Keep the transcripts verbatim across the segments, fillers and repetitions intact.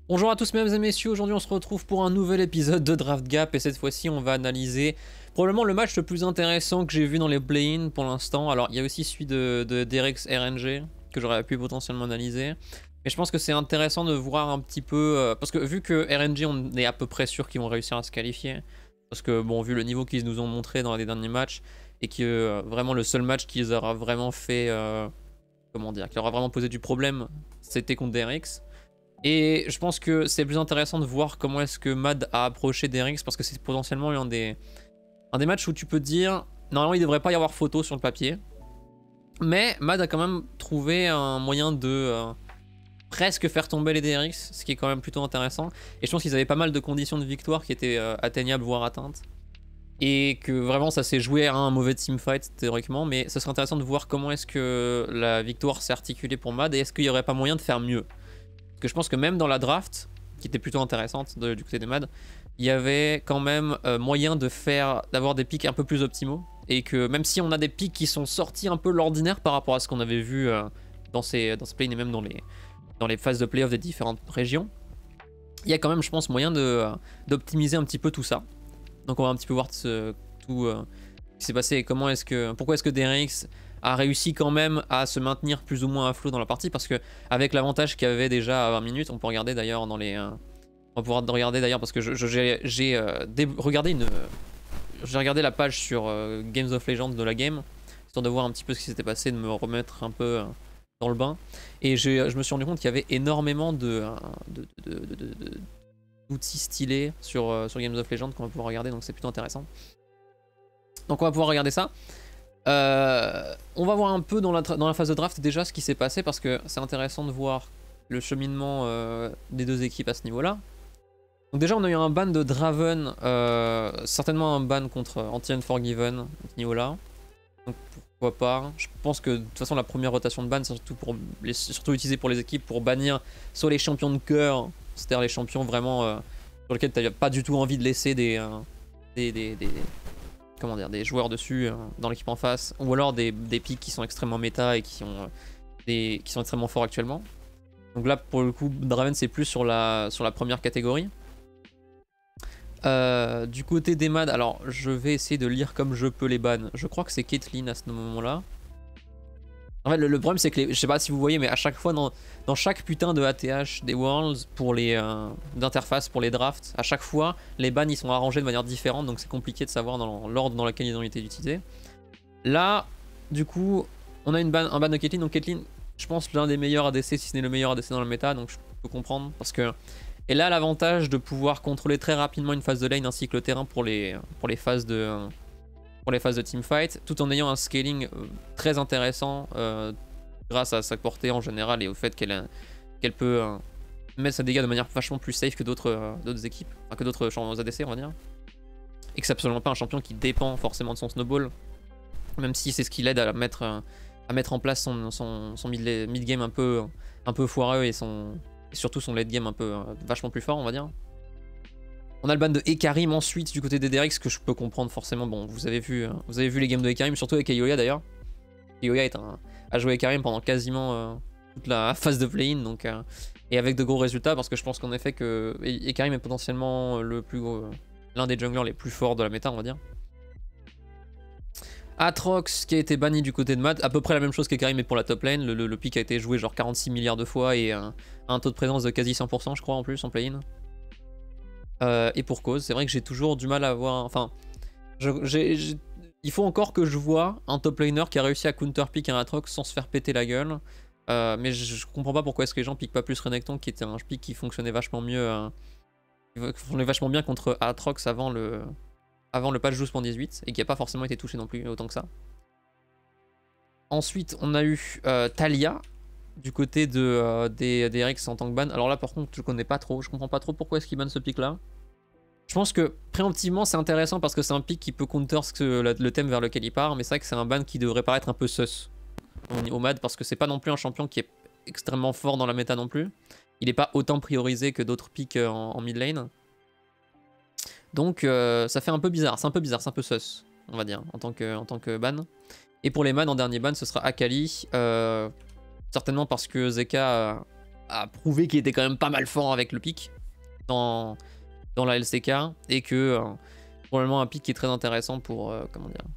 Bonjour à tous mesdames et messieurs, aujourd'hui on se retrouve pour un nouvel épisode de Draft Gap et cette fois-ci on va analyser probablement le match le plus intéressant que j'ai vu dans les play-in pour l'instant. Alors il y a aussi celui de, de d'Erex R N G que j'aurais pu potentiellement analyser. Mais je pense que c'est intéressant de voir un petit peu, euh, parce que vu que R N G on est à peu près sûr qu'ils vont réussir à se qualifier, parce que bon vu le niveau qu'ils nous ont montré dans les derniers matchs et que euh, vraiment le seul match qu'ils aura vraiment fait, euh, comment dire, qui aura vraiment posé du problème, c'était contre D R X. Et je pense que c'est plus intéressant de voir comment est-ce que Mad a approché D R X parce que c'est potentiellement un des, un des matchs où tu peux te dire normalement il devrait pas y avoir photo sur le papier. Mais Mad a quand même trouvé un moyen de euh, presque faire tomber les D R X, ce qui est quand même plutôt intéressant. Et je pense qu'ils avaient pas mal de conditions de victoire qui étaient euh, atteignables voire atteintes. Et que vraiment ça s'est joué à un mauvais teamfight théoriquement, mais ce serait intéressant de voir comment est-ce que la victoire s'est articulée pour Mad et est-ce qu'il n'y aurait pas moyen de faire mieux. Parce que je pense que même dans la draft, qui était plutôt intéressante de, du côté des Mad, il y avait quand même euh, moyen de faire, d'avoir des pics un peu plus optimaux. Et que même si on a des pics qui sont sortis un peu de l'ordinaire par rapport à ce qu'on avait vu euh, dans ces, dans ces plays et même dans les, dans les phases de playoff des différentes régions, il y a quand même, je pense, moyen de, euh, d'optimiser un petit peu tout ça. Donc on va un petit peu voir ce, tout euh, ce qui s'est passé et comment est-ce que, pourquoi est-ce que D R X a réussi quand même à se maintenir plus ou moins à flot dans la partie, parce que avec l'avantage qu'il y avait déjà à vingt minutes, on peut regarder d'ailleurs dans les, euh, on va pouvoir regarder d'ailleurs parce que j'ai euh, regardé une, j'ai regardé la page sur euh, Games of Legends de la game, histoire de voir un petit peu ce qui s'était passé, de me remettre un peu euh, dans le bain, et je me suis rendu compte qu'il y avait énormément de, de, de, de, de, de d'outils stylés sur, euh, sur Games of Legends qu'on va pouvoir regarder, donc c'est plutôt intéressant. Donc on va pouvoir regarder ça. Euh, on va voir un peu dans la, dans la phase de draft déjà ce qui s'est passé parce que c'est intéressant de voir le cheminement euh, des deux équipes à ce niveau-là. Donc déjà on a eu un ban de Draven, euh, certainement un ban contre Anti-Unforgiven à ce niveau-là. Donc pourquoi pas. Je pense que de toute façon la première rotation de ban c'est surtout, pour les, surtout utilisé pour les équipes pour bannir soit les champions de cœur, c'est-à-dire les champions vraiment euh, sur lesquels tu n'as pas du tout envie de laisser des... Euh, des, des, des, des comment dire, des joueurs dessus euh, dans l'équipe en face, ou alors des, des pics qui sont extrêmement méta et qui, ont, euh, des, qui sont extrêmement forts actuellement. Donc là pour le coup Draven c'est plus sur la, sur la première catégorie. Euh, du côté des Mad, alors je vais essayer de lire comme je peux les bans. Je crois que c'est Caitlyn à ce moment là. En fait le, le problème c'est que les, je sais pas si vous voyez mais à chaque fois dans, dans chaque putain de A T H des Worlds pour les euh, d'interface pour les drafts, à chaque fois les bans ils sont arrangés de manière différente donc c'est compliqué de savoir dans l'ordre dans lequel ils ont été utilisés. Là du coup on a une ban, un ban de Caitlyn, donc Caitlyn je pense l'un des meilleurs A D C si ce n'est le meilleur A D C dans le méta, donc je peux comprendre parce que elle a l'avantage de pouvoir contrôler très rapidement une phase de lane ainsi que le terrain pour les, pour les phases de pour les phases de teamfight, tout en ayant un scaling très intéressant euh, grâce à sa portée en général et au fait qu'elle qu'elle peut euh, mettre ses dégâts de manière vachement plus safe que d'autres euh, d'autres équipes, enfin, que d'autres A D C on va dire. Et que c'est absolument pas un champion qui dépend forcément de son snowball, même si c'est ce qui l'aide à mettre, euh, à mettre en place son, son, son mid, mid game un peu, un peu foireux et, son, et surtout son late game un peu euh, vachement plus fort on va dire. On a le ban de Ekarim ensuite du côté des D R X que je peux comprendre forcément. Bon, vous avez vu, vous avez vu les games de Ekarim, surtout avec Ayoya d'ailleurs. Ayoya est un, a joué Ekarim pendant quasiment euh, toute la phase de play-in, donc euh, et avec de gros résultats parce que je pense qu'en effet que Ekarim est potentiellement le plus gros, l'un des junglers les plus forts de la méta, on va dire. Aatrox qui a été banni du côté de Mad, à peu près la même chose qu'Ekarim mais pour la top lane. Le, le, le pick a été joué genre quarante-six milliards de fois et euh, un taux de présence de quasi cent pour cent je crois en plus en play-in. Euh, et pour cause, c'est vrai que j'ai toujours du mal à avoir... Enfin, je, j'ai, j'ai... il faut encore que je vois un top laner qui a réussi à counter-pick un Aatrox sans se faire péter la gueule. Euh, mais je, je comprends pas pourquoi est-ce que les gens piquent pas plus Renekton qui était un pick qui fonctionnait vachement mieux... Euh, qui fonctionnait vachement bien contre Aatrox avant le, avant le patch douze point dix-huit et qui a pas forcément été touché non plus autant que ça. Ensuite, on a eu euh, Taliyah du côté de, euh, des, des R X en tant que ban. Alors là par contre je connais pas trop, je comprends pas trop pourquoi est-ce qu'il ban ce pick là. Je pense que préemptivement c'est intéressant parce que c'est un pick qui peut counter ce que, le, le thème vers lequel il part, mais c'est vrai que c'est un ban qui devrait paraître un peu sus au Mad parce que c'est pas non plus un champion qui est extrêmement fort dans la méta non plus. Il est pas autant priorisé que d'autres picks en, en mid lane. Donc euh, ça fait un peu bizarre, c'est un peu bizarre, c'est un peu sus on va dire en tant que, en tant que ban. Et pour les Mad en dernier ban ce sera Akali. Euh, Certainement parce que Zeka a prouvé qu'il était quand même pas mal fort avec le pic dans, dans la L C K et que euh, probablement un pic qui est très intéressant pour euh, comment dire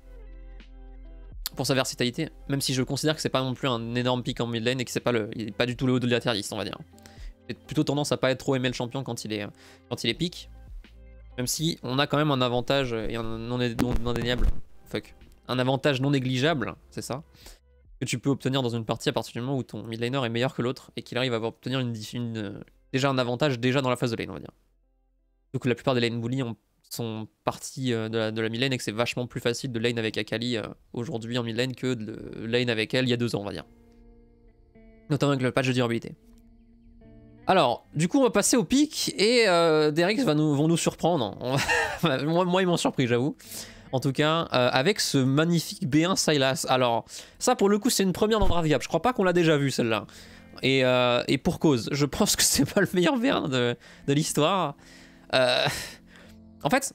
pour sa versatilité, même si je considère que c'est pas non plus un énorme pic en mid lane et que c'est pas le il est pas du tout le haut de la tier list, on va dire. J'ai plutôt tendance à pas être trop aimer le champion quand il est quand il est pic, même si on a quand même un avantage et un non, non, non indéniable, fuck, un avantage non négligeable, c'est ça, que tu peux obtenir dans une partie à partir du moment où ton mid laner est meilleur que l'autre et qu'il arrive à obtenir une, une, déjà un avantage déjà dans la phase de lane, on va dire. Donc la plupart des lane bully ont sont partis de la, de la mid lane et que c'est vachement plus facile de lane avec Akali euh, aujourd'hui en mid lane que de lane avec elle il y a deux ans, on va dire. Notamment avec le patch de durabilité. Alors, du coup, on va passer au pic et euh, des Rex va nous, vont nous surprendre. On va... moi, moi, ils m'ont surpris, j'avoue. En tout cas, euh, avec ce magnifique B un Sylas. Alors, ça, pour le coup, c'est une première dans Draft Gap. Je crois pas qu'on l'a déjà vu, celle-là. Et, euh, et pour cause, je pense que c'est pas le meilleur B un de, de l'histoire. Euh... En fait,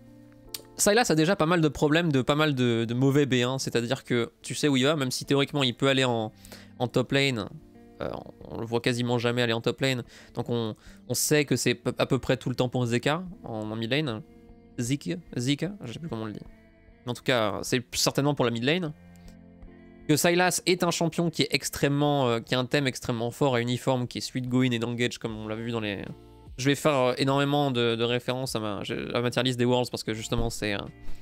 Sylas a déjà pas mal de problèmes de pas mal de, de mauvais B un, c'est-à-dire que tu sais où il va, même si théoriquement il peut aller en, en top lane, euh, on le voit quasiment jamais aller en top lane, donc on, on sait que c'est à peu près tout le temps pour Zeka en, en mid lane. Zeke, Zeke, je sais plus comment on le dit. Mais en tout cas, c'est certainement pour la mid lane. Que Sylas est un champion qui est extrêmement, euh, qui a un thème extrêmement fort et uniforme, qui est Sweet Going et d'Engage comme on l'a vu dans les... Je vais faire énormément de, de références à ma, à ma tier list des Worlds parce que justement c'est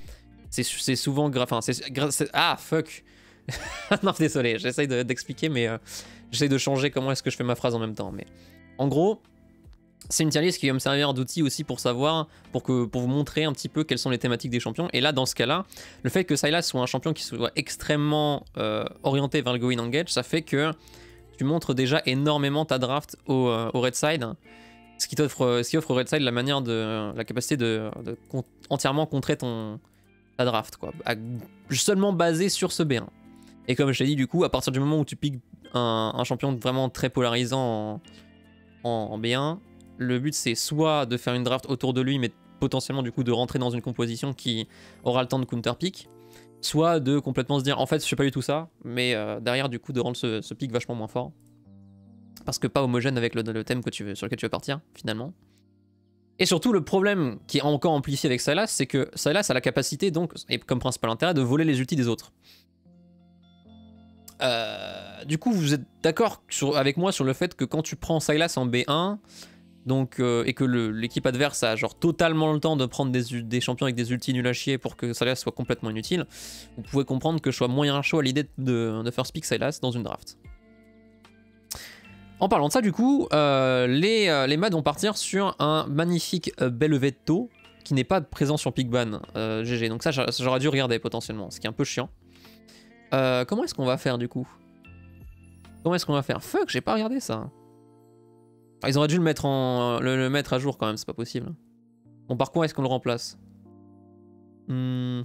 c'est souvent grave. Enfin, c'est ah fuck. Non désolé, j'essaye d'expliquer mais euh, j'essaye de changer comment est-ce que je fais ma phrase en même temps. Mais en gros, c'est une tier list qui va me servir d'outil aussi pour savoir, pour que pour vous montrer un petit peu quelles sont les thématiques des champions. Et là, dans ce cas-là, le fait que Sylas soit un champion qui soit extrêmement euh, orienté vers le Going Engage, ça fait que tu montres déjà énormément ta draft au, euh, au red side. Ce qui, offre, ce qui offre au Red Side la manière de la capacité de, de con, entièrement contrer ton ta draft, quoi, à, seulement basé sur ce B un. Et comme je t'ai dit, du coup, à partir du moment où tu piques un, un champion vraiment très polarisant en, en, en B un, le but c'est soit de faire une draft autour de lui, mais potentiellement du coup de rentrer dans une composition qui aura le temps de counter pick, soit de complètement se dire en fait je fais pas du tout ça, mais euh, derrière du coup de rendre ce, ce pick vachement moins fort. Parce que pas homogène avec le, le thème que tu veux, sur lequel tu veux partir, finalement. Et surtout, le problème qui est encore amplifié avec Sylas, c'est que Sylas a la capacité, donc, et comme principal intérêt, de voler les ultis des autres. Euh, du coup, vous êtes d'accord avec moi sur le fait que quand tu prends Sylas en B un, donc, euh, et que l'équipe adverse a genre totalement le temps de prendre des, des champions avec des ultis nuls à chier pour que Sylas soit complètement inutile, vous pouvez comprendre que je sois moyen chaud à l'idée de, de first pick Sylas dans une draft. En parlant de ça, du coup, euh, les, euh, les mads vont partir sur un magnifique euh, Belvetto qui n'est pas présent sur Pickban euh, G G. Donc ça, j'aurais dû regarder potentiellement, ce qui est un peu chiant. Euh, comment est-ce qu'on va faire du coup? Comment est-ce qu'on va faire? Fuck, j'ai pas regardé ça. Ah, ils auraient dû le mettre, en, le, le mettre à jour quand même, c'est pas possible. Bon, par quoi est-ce qu'on le remplace? hmm.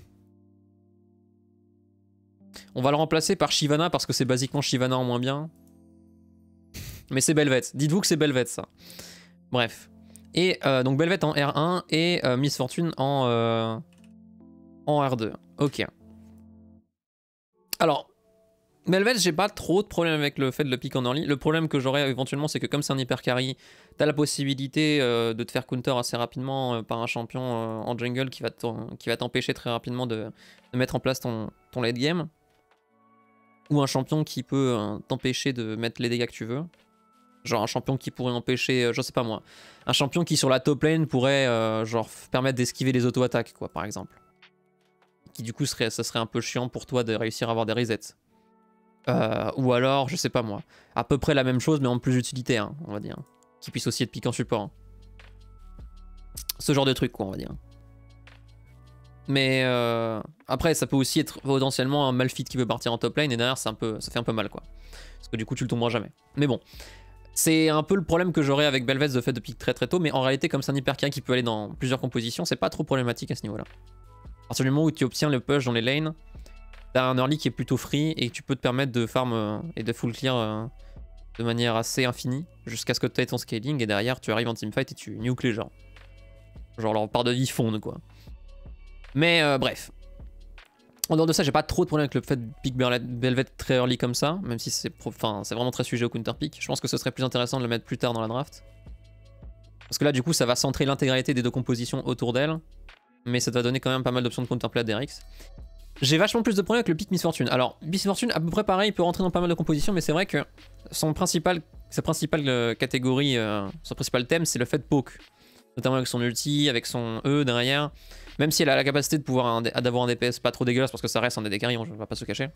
On va le remplacer par Shyvana parce que c'est basiquement Shyvana en moins bien. Mais c'est Belvet. Dites-vous que c'est Belvet, ça. Bref. Et euh, donc Belvet en R un et euh, Miss Fortune en, euh, en R deux. Ok. Alors, Belvet, j'ai pas trop de problème avec le fait de le pick en early. Le problème que j'aurais éventuellement, c'est que comme c'est un hyper carry, t'as la possibilité euh, de te faire counter assez rapidement euh, par un champion euh, en jungle qui va t'empêcher très rapidement de, de mettre en place ton, ton late game. Ou un champion qui peut euh, t'empêcher de mettre les dégâts que tu veux. Genre un champion qui pourrait empêcher, euh, je sais pas moi, un champion qui sur la top lane pourrait euh, genre permettre d'esquiver les auto-attaques, quoi, par exemple. Qui du coup, serait, ça serait un peu chiant pour toi de réussir à avoir des resets. Euh, ou alors, je sais pas moi, à peu près la même chose mais en plus utilitaire, hein, on va dire. Qui puisse aussi être piqué en support. Hein. Ce genre de truc, quoi, on va dire. Mais euh, après, ça peut aussi être potentiellement un Malphite qui veut partir en top lane et derrière, un peu, ça fait un peu mal, quoi. Parce que du coup, tu le tomberas jamais. Mais bon. C'est un peu le problème que j'aurais avec Belvet, de fait de pick très très tôt, mais en réalité, comme c'est un hyper carry qui peut aller dans plusieurs compositions, c'est pas trop problématique à ce niveau-là. À partir du moment où tu obtiens le push dans les lanes, t'as un early qui est plutôt free et tu peux te permettre de farm euh, et de full clear euh, de manière assez infinie jusqu'à ce que tu aies ton scaling et derrière tu arrives en teamfight et tu nuke les gens. Genre leur part de vie fondent, quoi. Mais euh, bref. En dehors de ça, j'ai pas trop de problème avec le fait de pick Belvet très early comme ça, même si c'est enfin, c'est vraiment très sujet au counter pick. Je pense que ce serait plus intéressant de le mettre plus tard dans la draft. Parce que là, du coup, ça va centrer l'intégralité des deux compositions autour d'elle. Mais ça va donner quand même pas mal d'options de counterplay à D R X. J'ai vachement plus de problèmes avec le pick Miss Fortune. Alors, Miss Fortune, à peu près pareil, il peut rentrer dans pas mal de compositions, mais c'est vrai que son principal, sa principale euh, catégorie, euh, son principal thème, c'est le fait de poke. Notamment avec son ulti, avec son E derrière. Même si elle a la capacité de pouvoir d'avoir un D P S pas trop dégueulasse, parce que ça reste un D D carry, on va pas se cacher.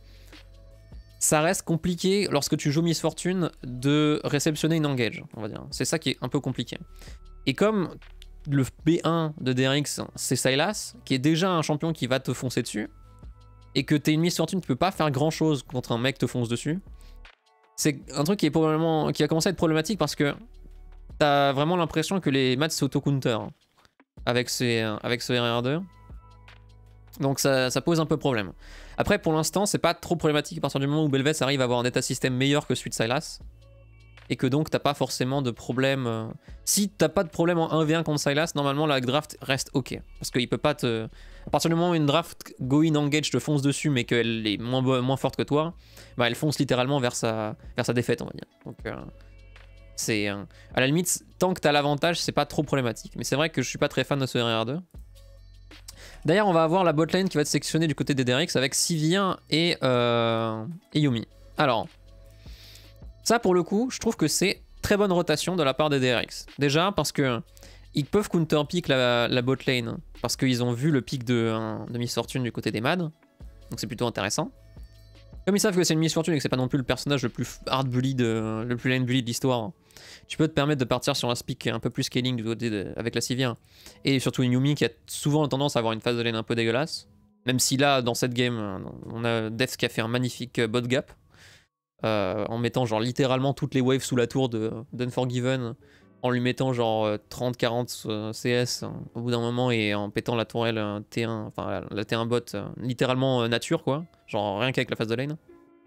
Ça reste compliqué lorsque tu joues Miss Fortune de réceptionner une engage, on va dire. C'est ça qui est un peu compliqué. Et comme le B un de D R X, c'est Sylas, qui est déjà un champion qui va te foncer dessus, et que t'es une Miss Fortune, tu peux pas faire grand chose contre un mec te fonce dessus, c'est un truc qui est probablement qui a commencé à être problématique parce que t'as vraiment l'impression que les maths s'auto-counter avec, ces, avec ce R R deux. Donc ça, ça pose un peu problème. Après, pour l'instant, c'est pas trop problématique à partir du moment où Belveth arrive à avoir un état système meilleur que celui de Sylas. Et que donc t'as pas forcément de problème. Si t'as pas de problème en un v un contre Sylas, normalement la draft reste ok. Parce qu'il peut pas te. À partir du moment où une draft go in engage te fonce dessus, mais qu'elle est moins, moins forte que toi, bah elle fonce littéralement vers sa, vers sa défaite, on va dire. Donc euh, c'est. Euh, à la limite, tant que t'as l'avantage, c'est pas trop problématique. Mais c'est vrai que je suis pas très fan de ce R R deux. D'ailleurs, on va avoir la botlane qui va être sectionnée du côté des D R X avec Sivir et, euh, et Yuumi. Alors. Ça, pour le coup, je trouve que c'est très bonne rotation de la part des D R X. Déjà, parce que ils peuvent counter-pick la, la bot lane, parce qu'ils ont vu le pick de, un, de Miss Fortune du côté des Mad. Donc c'est plutôt intéressant. Comme ils savent que c'est une Miss Fortune et que c'est pas non plus le personnage le plus hard bully, de, le plus lane bully de l'histoire, tu peux te permettre de partir sur un speak un peu plus scaling du côté de, avec la Sivir. Et surtout une Yuumi qui a souvent tendance à avoir une phase de lane un peu dégueulasse. Même si là, dans cette game, on a Death qui a fait un magnifique bot gap. Euh, en mettant genre littéralement toutes les waves sous la tour de d'Unforgiven, en lui mettant genre trente quarante euh, C S hein, au bout d'un moment et en pétant la tourelle euh, T un, enfin la, la T un bot, euh, littéralement euh, nature quoi, genre rien qu'avec la phase de lane.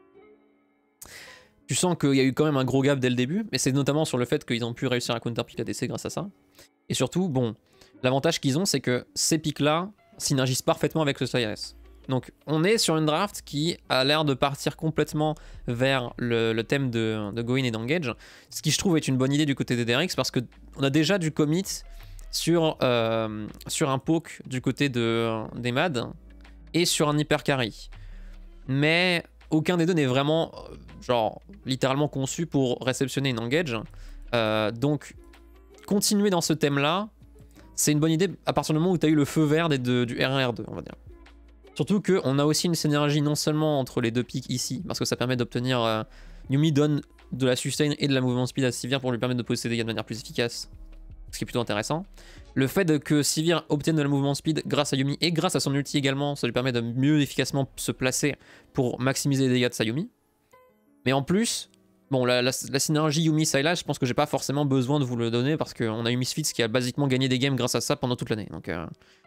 Tu sens qu'il y a eu quand même un gros gap dès le début, mais c'est notamment sur le fait qu'ils ont pu réussir à counterpick A D C grâce à ça. Et surtout, bon, l'avantage qu'ils ont c'est que ces pics là synergisent parfaitement avec le Sylas. Donc on est sur une draft qui a l'air de partir complètement vers le, le thème de, de go in et d'engage, ce qui je trouve est une bonne idée du côté des D R X parce qu'on a déjà du commit sur, euh, sur un poke du côté de, des Mad et sur un hyper carry. Mais aucun des deux n'est vraiment genre littéralement conçu pour réceptionner une engage. Euh, donc continuer dans ce thème là, c'est une bonne idée à partir du moment où tu as eu le feu vert des deux, du R un R deux on va dire. Surtout qu'on a aussi une synergie non seulement entre les deux pics ici, parce que ça permet d'obtenir... Euh, Yuumi donne de la sustain et de la mouvement speed à Sivir pour lui permettre de poser ses dégâts de manière plus efficace, ce qui est plutôt intéressant. Le fait de que Sivir obtienne de la mouvement speed grâce à Yuumi et grâce à son ulti également, ça lui permet de mieux efficacement se placer pour maximiser les dégâts de sa Yuumi. Mais en plus, bon, la, la, la synergie Yuumi-Sylas, je pense que j'ai pas forcément besoin de vous le donner parce qu'on a eu Misfits qui a basiquement gagné des games grâce à ça pendant toute l'année. Donc euh,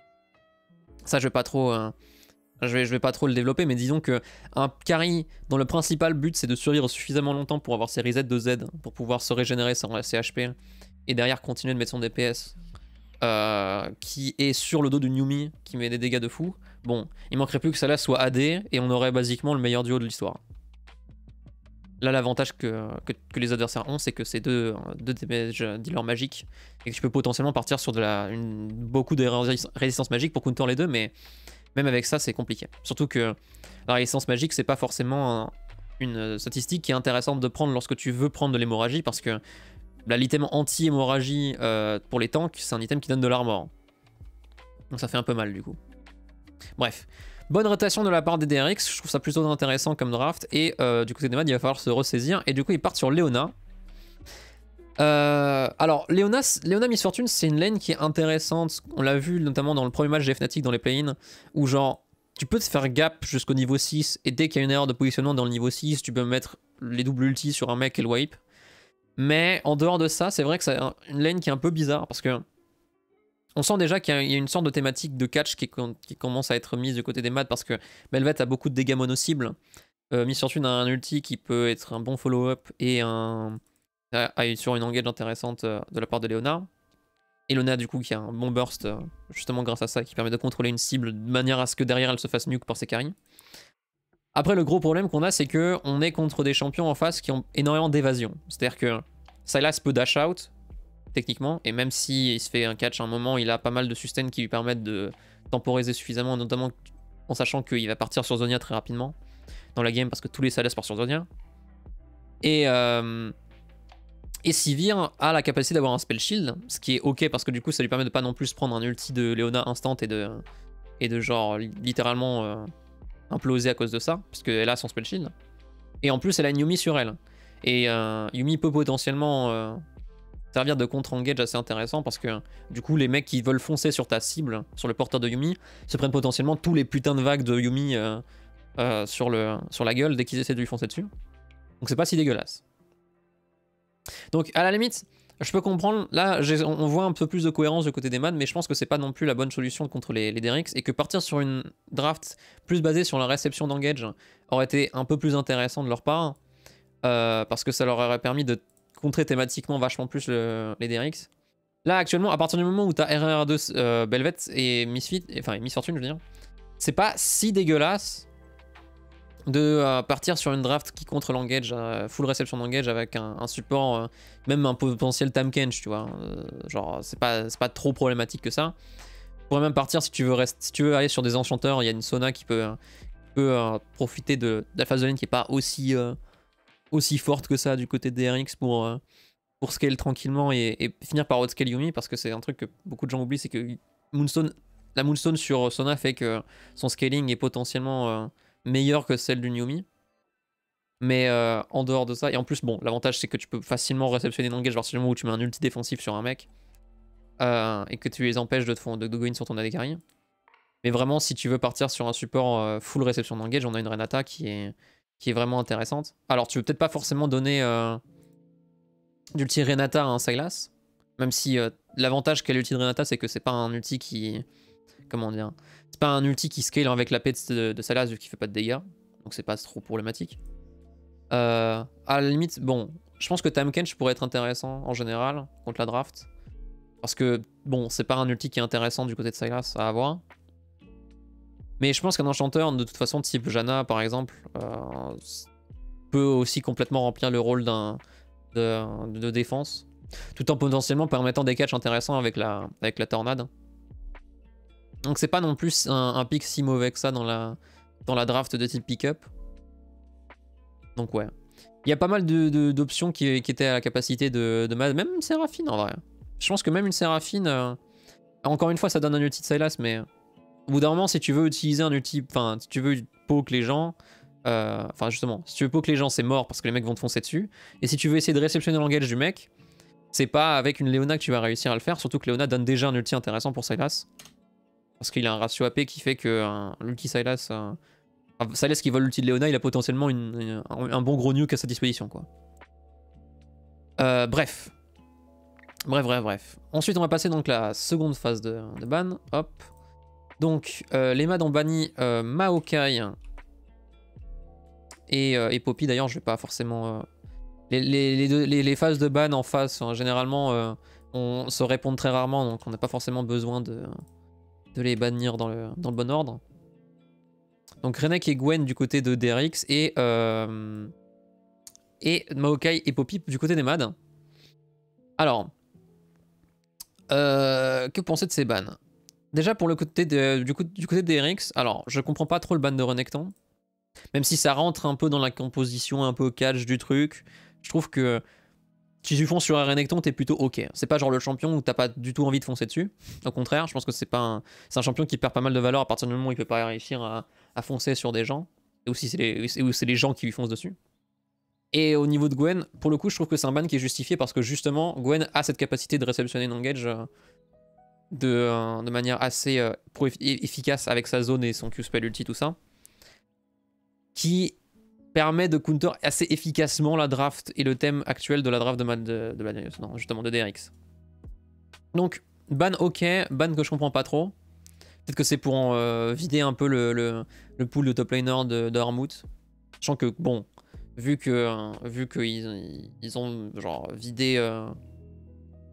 ça, je vais pas trop... Euh, Je vais, je vais pas trop le développer, mais disons que un carry dont le principal but c'est de survivre suffisamment longtemps pour avoir ses resets de Z, pour pouvoir se régénérer sans ses H P, et derrière continuer de mettre son D P S, euh, qui est sur le dos de Yuumi, qui met des dégâts de fou, bon, il manquerait plus que ça là soit A D, et on aurait basiquement le meilleur duo de l'histoire. Là, l'avantage que, que, que les adversaires ont, c'est que c'est deux, deux damage dealers magiques, et que tu peux potentiellement partir sur de la, une, beaucoup de résistance magique pour counter les deux, mais... Même avec ça, c'est compliqué. Surtout que la résistance magique, c'est pas forcément un, une statistique qui est intéressante de prendre lorsque tu veux prendre de l'hémorragie, parce que l'item anti-hémorragie euh, pour les tanks, c'est un item qui donne de l'armor. Donc ça fait un peu mal du coup. Bref. Bonne rotation de la part des D R X, je trouve ça plutôt intéressant comme draft, et euh, du côté des Mad, il va falloir se ressaisir, et du coup ils partent sur Leona. Euh, alors, Leona, Leona Miss Fortune, c'est une lane qui est intéressante. On l'a vu notamment dans le premier match des Fnatic dans les play-in, où genre, tu peux te faire gap jusqu'au niveau six, et dès qu'il y a une erreur de positionnement dans le niveau six, tu peux mettre les doubles ultis sur un mec et le wipe. Mais en dehors de ça, c'est vrai que c'est une lane qui est un peu bizarre, parce que on sent déjà qu'il y a une sorte de thématique de catch qui, qui commence à être mise du côté des Mad, parce que Belvet a beaucoup de dégâts mono-cibles. Euh, Miss Fortune a un ulti qui peut être un bon follow-up et un... sur une engage intéressante de la part de Leona. Et Leona du coup qui a un bon burst euh, justement grâce à ça, qui permet de contrôler une cible de manière à ce que derrière elle se fasse nuke par ses carries. Après le gros problème qu'on a c'est que on est contre des champions en face qui ont énormément d'évasion. C'est-à-dire que Sylas peut dash out techniquement, et même s'il se fait un catch à un moment, il a pas mal de sustain qui lui permettent de temporiser suffisamment, notamment en sachant qu'il va partir sur Zhonya très rapidement dans la game parce que tous les Sylas partent sur Zhonya. Et... Euh, Et Sivir a la capacité d'avoir un spell shield, ce qui est ok parce que du coup ça lui permet de pas non plus prendre un ulti de Leona instant et de, et de genre littéralement euh, imploser à cause de ça, parce qu'elle a son spell shield. Et en plus elle a une Yuumi sur elle. Et euh, Yuumi peut potentiellement euh, servir de contre-engage assez intéressant parce que du coup les mecs qui veulent foncer sur ta cible, sur le porteur de Yuumi, se prennent potentiellement tous les putains de vagues de Yuumi euh, euh, sur, le, sur la gueule dès qu'ils essaient de lui foncer dessus. Donc c'est pas si dégueulasse. Donc à la limite, je peux comprendre, là on voit un peu plus de cohérence du côté des M A D, mais je pense que c'est pas non plus la bonne solution contre les, les Derix, et que partir sur une draft plus basée sur la réception d'engage aurait été un peu plus intéressant de leur part, euh, parce que ça leur aurait permis de contrer thématiquement vachement plus le, les Derix. Là actuellement, à partir du moment où t'as R R R deux, euh, Belvet et Misfit, enfin Miss Fortune je veux dire, c'est pas si dégueulasse de euh, partir sur une draft qui contre l'engage, euh, full réception d'engage avec un, un support, euh, même un potentiel Tahm-Kench, tu vois. Euh, genre, c'est pas, c'est pas trop problématique que ça. Tu pourrais même partir si tu veux, rester, si tu veux aller sur des enchanteurs, il y a une Sona qui peut, qui peut euh, profiter de, de la phase de lane qui est pas aussi, euh, aussi forte que ça du côté de D R X pour, euh, pour scale tranquillement et, et finir par outscale Yuumi, parce que c'est un truc que beaucoup de gens oublient, c'est que Moonstone, la Moonstone sur Sona fait que son scaling est potentiellement... Euh, meilleure que celle du Yuumi. Mais euh, en dehors de ça, et en plus, bon, l'avantage c'est que tu peux facilement réceptionner l'engage à partir du moment où tu mets un ulti défensif sur un mec euh, et que tu les empêches de, te, de, de go in sur ton A D carry. Mais vraiment, si tu veux partir sur un support euh, full réception d'engage, on a une Renata qui est, qui est vraiment intéressante. Alors, tu veux peut-être pas forcément donner euh, d'ulti Renata à un Sylas, même si euh, l'avantage qu'a l'ulti de Renata, c'est que c'est pas un ulti qui. Comment dire, c'est pas un ulti qui scale avec la paix de, de Sylas vu qu'il fait pas de dégâts, donc c'est pas trop problématique. Euh, à la limite, bon, je pense que Tahm-Kench pourrait être intéressant en général contre la draft, parce que bon, c'est pas un ulti qui est intéressant du côté de Sylas à avoir. Mais je pense qu'un enchanteur de toute façon type Janna par exemple euh, peut aussi complètement remplir le rôle d'un de, de défense, tout en potentiellement permettant des catchs intéressants avec la, avec la tornade. Donc c'est pas non plus un, un pick si mauvais que ça dans la, dans la draft de type pick-up. Donc ouais. Il y a pas mal d'options qui, qui étaient à la capacité de, de M A D. Même une Séraphine en vrai. Je pense que même une Séraphine... Euh, encore une fois ça donne un ulti de Sylas, mais... Au bout d'un moment, si tu veux utiliser un ulti... Enfin, si tu veux poke les gens... Euh, enfin justement, si tu veux poke les gens c'est mort parce que les mecs vont te foncer dessus. Et si tu veux essayer de réceptionner l'engage du mec, c'est pas avec une Leona que tu vas réussir à le faire. Surtout que Leona donne déjà un ulti intéressant pour Sylas. Parce qu'il a un ratio A P qui fait que l'ulti Sylas... Euh, enfin, Sylas qui vole l'ulti de Leona, il a potentiellement une, une, un, un bon gros nuke à sa disposition, quoi. Euh, bref. Bref, bref, bref. Ensuite, on va passer donc la seconde phase de, de ban. Hop. Donc, euh, les M A D ont banni euh, Maokai et, euh, et Poppy. D'ailleurs, je vais pas forcément... Euh, les, les, les, deux, les, les phases de ban en face, hein, généralement, euh, on se répondent très rarement, donc on n'a pas forcément besoin de... de les bannir dans le, dans le bon ordre. Donc Renek et Gwen du côté de D R X et, euh, et Maokai et Poppy du côté des M A D. Alors, euh, que penser de ces bans? Déjà pour le côté de, du, coup, du côté de D R X, alors je comprends pas trop le ban de Renekton. Même si ça rentre un peu dans la composition un peu catch du truc, je trouve que si tu fonces sur un Renekton, t'es plutôt ok. C'est pas genre le champion où t'as pas du tout envie de foncer dessus. Au contraire, je pense que c'est pas un... c'est un champion qui perd pas mal de valeur à partir du moment où il peut pas réussir à, à foncer sur des gens. Et aussi c'est les... les gens qui lui foncent dessus. Et au niveau de Gwen, pour le coup, je trouve que c'est un ban qui est justifié parce que justement, Gwen a cette capacité de réceptionner une engage de, euh, de manière assez euh, efficace avec sa zone et son Q-spell ulti, tout ça. Qui permet de counter assez efficacement la draft et le thème actuel de la draft de, de, de, de non, justement de D R X. Donc, ban ok, ban que je comprends pas trop. Peut-être que c'est pour euh, vider un peu le, le, le pool de top laner de, de Armut. Sachant que, bon, vu que euh, vu qu'ils ils ont genre vidé, euh,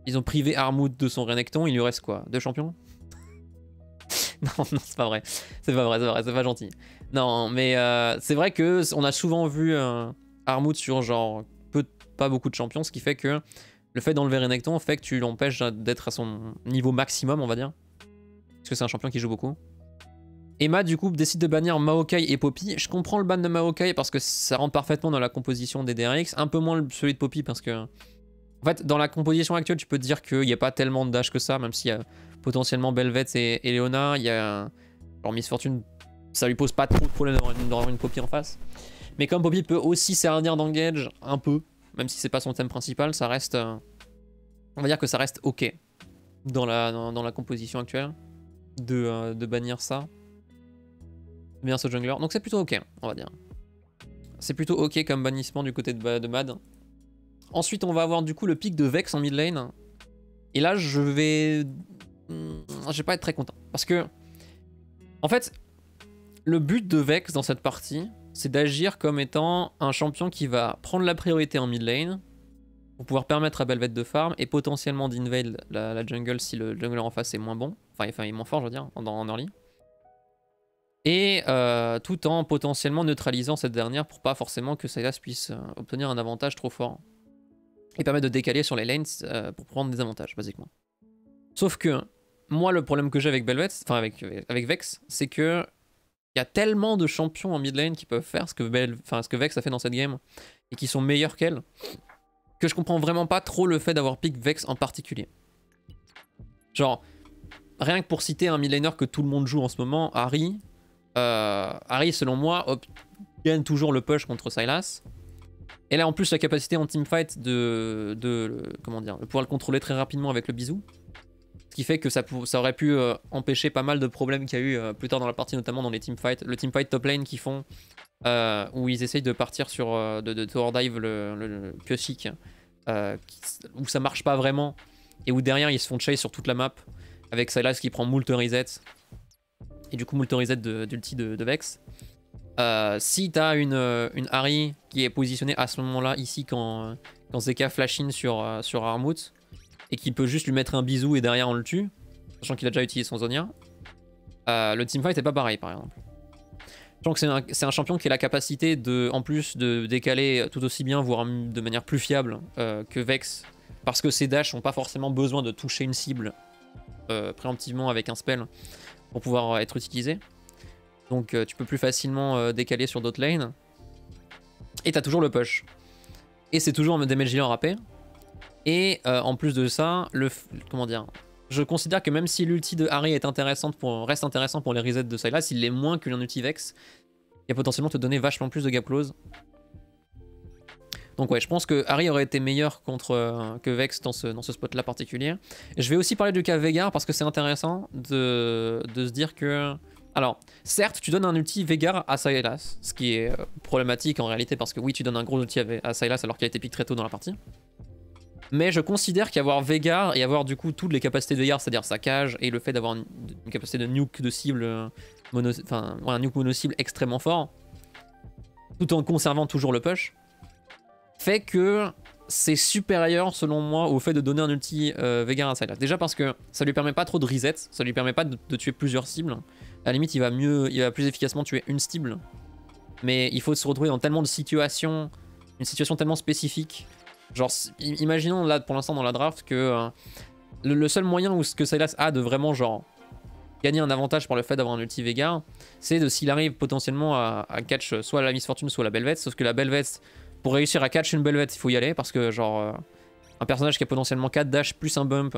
Ils ont privé Armut de son Renekton, il lui reste quoi? Deux champions? Non, non, c'est pas vrai. C'est pas vrai, c'est vrai, c'est pas gentil. Non, mais euh, c'est vrai que on a souvent vu euh, Armut sur genre peu, pas beaucoup de champions, ce qui fait que le fait d'enlever Renekton fait que tu l'empêches d'être à son niveau maximum, on va dire. Parce que c'est un champion qui joue beaucoup. Emma, du coup, décide de bannir Maokai et Poppy. Je comprends le ban de Maokai parce que ça rentre parfaitement dans la composition des D R X. Un peu moins celui de Poppy parce que... En fait, dans la composition actuelle, tu peux te dire qu'il n'y a pas tellement de dash que ça, même s'il y a potentiellement Belvets et, et Leona. Il y a... Alors Miss Fortune, ça lui pose pas trop de problème d'avoir une, d'avoir une Poppy en face. Mais comme Poppy peut aussi servir d'engage, un peu, même si c'est pas son thème principal, ça reste... Euh... On va dire que ça reste ok dans la, dans, dans la composition actuelle de, euh, de bannir ça. Bien ce jungler. Donc c'est plutôt ok, on va dire. C'est plutôt ok comme bannissement du côté de, de Mad. Ensuite, on va avoir du coup le pic de Vex en mid lane. Et là, je vais... Je vais pas être très content. Parce que... En fait, le but de Vex dans cette partie, c'est d'agir comme étant un champion qui va prendre la priorité en mid lane pour pouvoir permettre à Belveth de farm et potentiellement d'invade la, la jungle si le jungler en face est moins bon. Enfin, enfin il est moins fort, je veux dire, en, en early. Et euh, tout en potentiellement neutralisant cette dernière pour pas forcément que Sylas puisse euh, obtenir un avantage trop fort. Et permettre de décaler sur les lanes euh, pour prendre des avantages, basiquement. Sauf que, moi, le problème que j'ai avec Belveth, enfin avec, avec Vex, c'est que il y a tellement de champions en mid lane qui peuvent faire ce que, Bel... enfin, ce que Vex a fait dans cette game, et qui sont meilleurs qu'elle, que je comprends vraiment pas trop le fait d'avoir pick Vex en particulier. Genre, rien que pour citer un mid laner que tout le monde joue en ce moment, Ahri, euh, Ahri, selon moi, gagne toujours le push contre Sylas. Elle a en plus la capacité en teamfight de, de, comment dire, de pouvoir le contrôler très rapidement avec le bisou. Ce qui fait que ça, ça aurait pu euh, empêcher pas mal de problèmes qu'il y a eu euh, plus tard dans la partie, notamment dans les teamfights. Le teamfight top lane qu'ils font, euh, où ils essayent de partir sur, euh, de, de tower dive le, le, le Piosik, euh, où ça marche pas vraiment, et où derrière ils se font chase sur toute la map, avec Sylas qui prend moult reset, et du coup moult reset d'ulti de, de, de Vex. Euh, si t'as une, une Ahri qui est positionnée à ce moment-là, ici, quand, quand Zeka flash in sur, euh, sur Armut, et qui peut juste lui mettre un bisou et derrière on le tue, sachant qu'il a déjà utilisé son Zonia, euh, le teamfight est pas pareil par exemple. Donc c'est un, un champion qui a la capacité de, en plus de décaler tout aussi bien, voire de manière plus fiable euh, que Vex, parce que ses dashs n'ont pas forcément besoin de toucher une cible euh, préemptivement avec un spell pour pouvoir être utilisé. Donc euh, tu peux plus facilement euh, décaler sur d'autres lanes. Et t'as toujours le push. Et c'est toujours un damage healer râpé. Et euh, en plus de ça, le comment dire, je considère que même si l'ulti de Ahri est intéressante pour, reste intéressant pour les resets de Sylas, il l'est moins qu'un ulti Vex, qui va potentiellement te donner vachement plus de gap close. Donc ouais, je pense que Ahri aurait été meilleur contre, euh, que Vex dans ce, dans ce spot là particulier. Je vais aussi parler du cas Veigar parce que c'est intéressant de, de se dire que... Alors, certes, tu donnes un ulti Veigar à Sylas, ce qui est problématique en réalité parce que oui, tu donnes un gros ulti à Sylas alors qu'il a été pick très tôt dans la partie. Mais je considère qu'avoir Veigar et avoir du coup toutes les capacités de Veigar, c'est-à-dire sa cage et le fait d'avoir une, une capacité de nuke de cible, mono, enfin ouais, un nuke mono cible extrêmement fort, tout en conservant toujours le push, fait que c'est supérieur selon moi au fait de donner un ulti euh, Veigar à Sylas. Déjà parce que ça lui permet pas trop de reset, ça lui permet pas de, de tuer plusieurs cibles. À la limite, il va mieux, il va plus efficacement tuer une cible. Mais il faut se retrouver dans tellement de situations, une situation tellement spécifique. Genre, imaginons là pour l'instant dans la draft que euh, le, le seul moyen où ce que Sylas a de vraiment genre gagner un avantage par le fait d'avoir un ulti Veigar, c'est de s'il arrive potentiellement à, à catch soit la Miss Fortune soit la Belveth. Sauf que la Belveth, pour réussir à catch une Belveth, il faut y aller parce que genre euh, un personnage qui a potentiellement quatre dash plus un bump,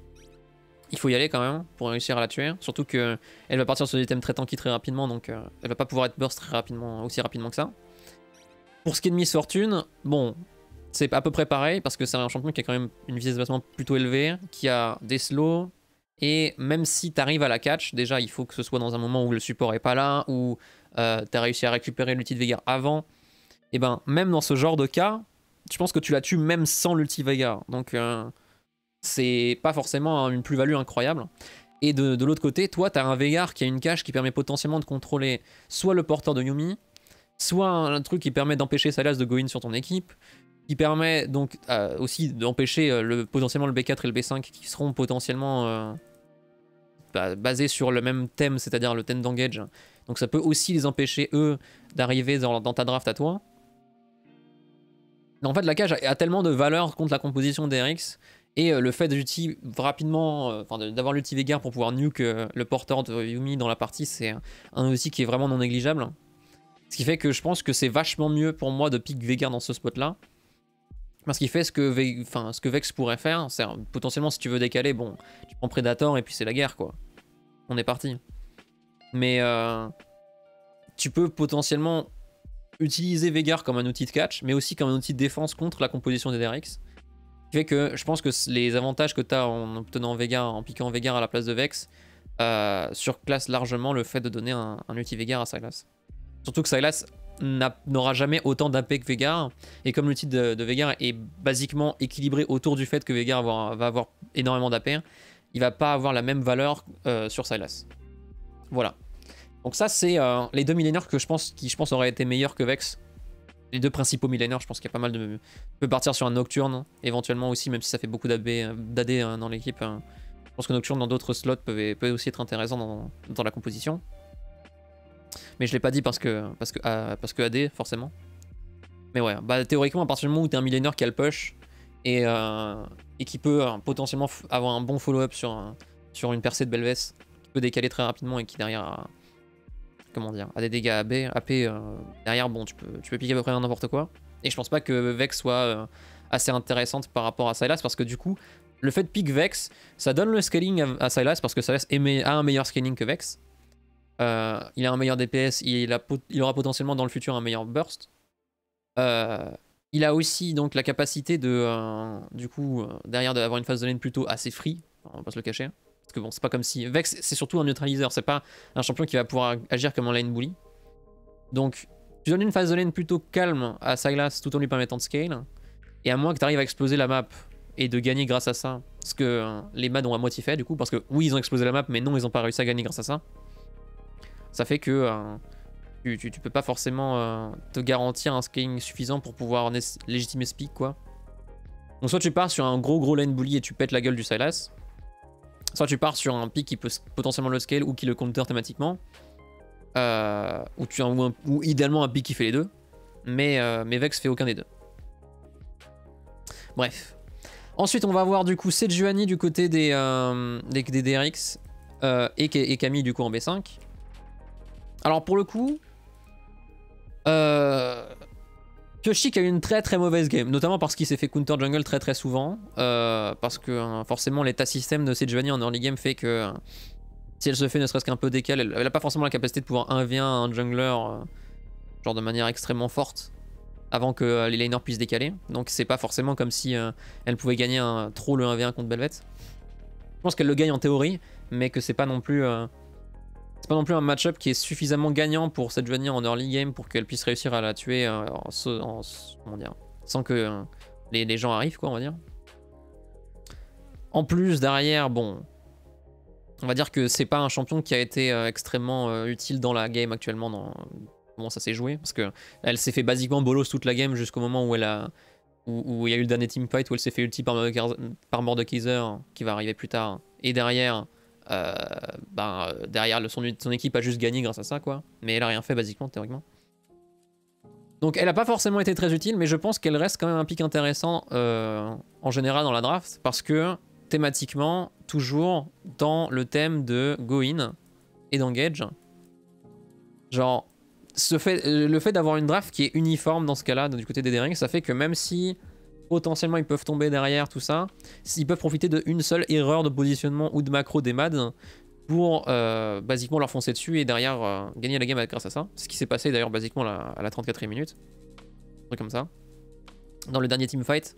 il faut y aller quand même pour réussir à la tuer. Surtout que elle va partir sur des items très tanky très rapidement, donc euh, elle va pas pouvoir être burst très rapidement, aussi rapidement que ça. Pour ce qui est de Miss Fortune, bon, c'est à peu près pareil parce que c'est un champion qui a quand même une vitesse de déplacement plutôt élevée, qui a des slows, et même si tu arrives à la catch, déjà il faut que ce soit dans un moment où le support est pas là, où euh, tu as réussi à récupérer l'ulti de Veigar avant, et ben même dans ce genre de cas, je pense que tu la tues même sans l'ulti Veigar. Donc euh, c'est pas forcément une plus-value incroyable. Et de, de l'autre côté, toi tu as un Veigar qui a une cache qui permet potentiellement de contrôler soit le porteur de Yuumi, soit un truc qui permet d'empêcher Sylas de go in sur ton équipe, qui permet donc euh, aussi d'empêcher euh, le, potentiellement le B quatre et le B cinq qui seront potentiellement euh, bah, basés sur le même thème, c'est-à-dire le thème d'engage. Donc ça peut aussi les empêcher, eux, d'arriver dans, dans ta draft à toi. En fait, la cage a, a tellement de valeur contre la composition des R X, et euh, le fait d'utiliser rapidement, euh, enfin d'avoir l'ulti Veigar pour pouvoir nuke euh, le porteur de Yuumi dans la partie, c'est un, un outil qui est vraiment non négligeable. Ce qui fait que je pense que c'est vachement mieux pour moi de pick Veigar dans ce spot-là. Parce qu'il fait ce que, Ve enfin, ce que Vex pourrait faire, c'est potentiellement si tu veux décaler, bon, tu prends Predator et puis c'est la guerre quoi. On est parti. Mais euh, tu peux potentiellement utiliser Veigar comme un outil de catch, mais aussi comme un outil de défense contre la composition des D R X. Ce qui fait que je pense que les avantages que tu as en obtenant Veigar, en piquant Veigar à la place de Vex, euh, surclassent largement le fait de donner un, un ulti Veigar à Sylas. Surtout que Sylas n'aura jamais autant d'A P que Veigar, et comme l'outil de, de Veigar est basiquement équilibré autour du fait que Veigar va, va avoir énormément d'A P, il va pas avoir la même valeur euh, sur Sylas. Voilà. Donc ça c'est euh, les deux millénaires que je pense qui je pense auraient été meilleurs que Vex. Les deux principaux millénaires, je pense qu'il y a pas mal de... On peut partir sur un Nocturne, éventuellement aussi, même si ça fait beaucoup d'A D euh, dans l'équipe. Euh, je pense que Nocturne dans d'autres slots peut, peut aussi être intéressant dans, dans la composition. Mais je l'ai pas dit parce que, parce que, euh, parce que A D, forcément. Mais ouais, bah, théoriquement, à partir du moment où tu es un millénaire qui a le push et, euh, et qui peut euh, potentiellement avoir un bon follow-up sur, un, sur une percée de Belves, qui peut décaler très rapidement et qui derrière a, comment dire, a des dégâts A B, A P, euh, derrière, bon, tu peux, tu peux piquer à peu près n'importe quoi. Et je pense pas que Vex soit euh, assez intéressante par rapport à Sylas parce que du coup, le fait de pick Vex, ça donne le scaling à, à Sylas parce que Sylas a un meilleur scaling que Vex. Euh, il a un meilleur D P S, il, a, il aura potentiellement dans le futur un meilleur burst. Euh, il a aussi donc la capacité de, euh, du coup, euh, derrière d'avoir une phase de lane plutôt assez free, on va pas se le cacher. Parce que bon, c'est pas comme si... Vex, c'est surtout un neutraliseur, c'est pas un champion qui va pouvoir agir comme un lane bully. Donc, tu donnes une phase de lane plutôt calme à Sylas tout en lui permettant de scale. Et à moins que tu arrives à exploser la map et de gagner grâce à ça, ce que euh, les M A D ont à moitié fait du coup, parce que oui, ils ont explosé la map, mais non, ils ont pas réussi à gagner grâce à ça. Ça fait que euh, tu, tu, tu peux pas forcément euh, te garantir un scaling suffisant pour pouvoir légitimer ce pick, quoi. Donc soit tu pars sur un gros gros lane bully et tu pètes la gueule du Sylas, soit tu pars sur un pick qui peut potentiellement le scale ou qui le counter thématiquement, euh, ou, tu, ou, un, ou idéalement un pick qui fait les deux, mais, euh, mais Vex fait aucun des deux. Bref. Ensuite on va avoir du coup Sejuani du côté des, euh, des, des D R X euh, et, et Camille du coup en B cinq. Alors pour le coup, euh, Kyoshik a eu une très très mauvaise game, notamment parce qu'il s'est fait counter jungle très très souvent, euh, parce que hein, forcément l'état système de Sejuani en early game fait que euh, si elle se fait ne serait-ce qu'un peu décalée, elle, elle a pas forcément la capacité de pouvoir un v un un jungler euh, genre de manière extrêmement forte avant que euh, les laners puissent décaler, donc c'est pas forcément comme si euh, elle pouvait gagner un, trop le un v un contre Belvet. Je pense qu'elle le gagne en théorie, mais que c'est pas non plus... Euh, C'est pas non plus un match-up qui est suffisamment gagnant pour Sejuani en early game pour qu'elle puisse réussir à la tuer euh, en, en, comment dire, sans que euh, les, les gens arrivent, quoi, on va dire. En plus, derrière, bon, on va dire que c'est pas un champion qui a été euh, extrêmement euh, utile dans la game actuellement, dans comment ça s'est joué, parce que elle s'est fait basiquement bolos toute la game jusqu'au moment où elle a, où, où il y a eu le dernier teamfight où elle s'est fait ulti par, par Mordekaiser qui va arriver plus tard, et derrière. Euh, ben, derrière le, son, son équipe a juste gagné grâce à ça quoi, mais elle a rien fait basiquement théoriquement. Donc elle a pas forcément été très utile, mais je pense qu'elle reste quand même un pick intéressant euh, en général dans la draft parce que thématiquement toujours dans le thème de go in et d'engage, genre ce fait, le fait d'avoir une draft qui est uniforme dans ce cas là du côté des D R X, ça fait que même si potentiellement ils peuvent tomber derrière tout ça, ils peuvent profiter d'une seule erreur de positionnement ou de macro des M A D pour euh, basiquement leur foncer dessus et derrière euh, gagner la game grâce à ça. C'est ce qui s'est passé d'ailleurs basiquement la, à la trente-quatrième minute. Un truc comme ça. Dans le dernier teamfight.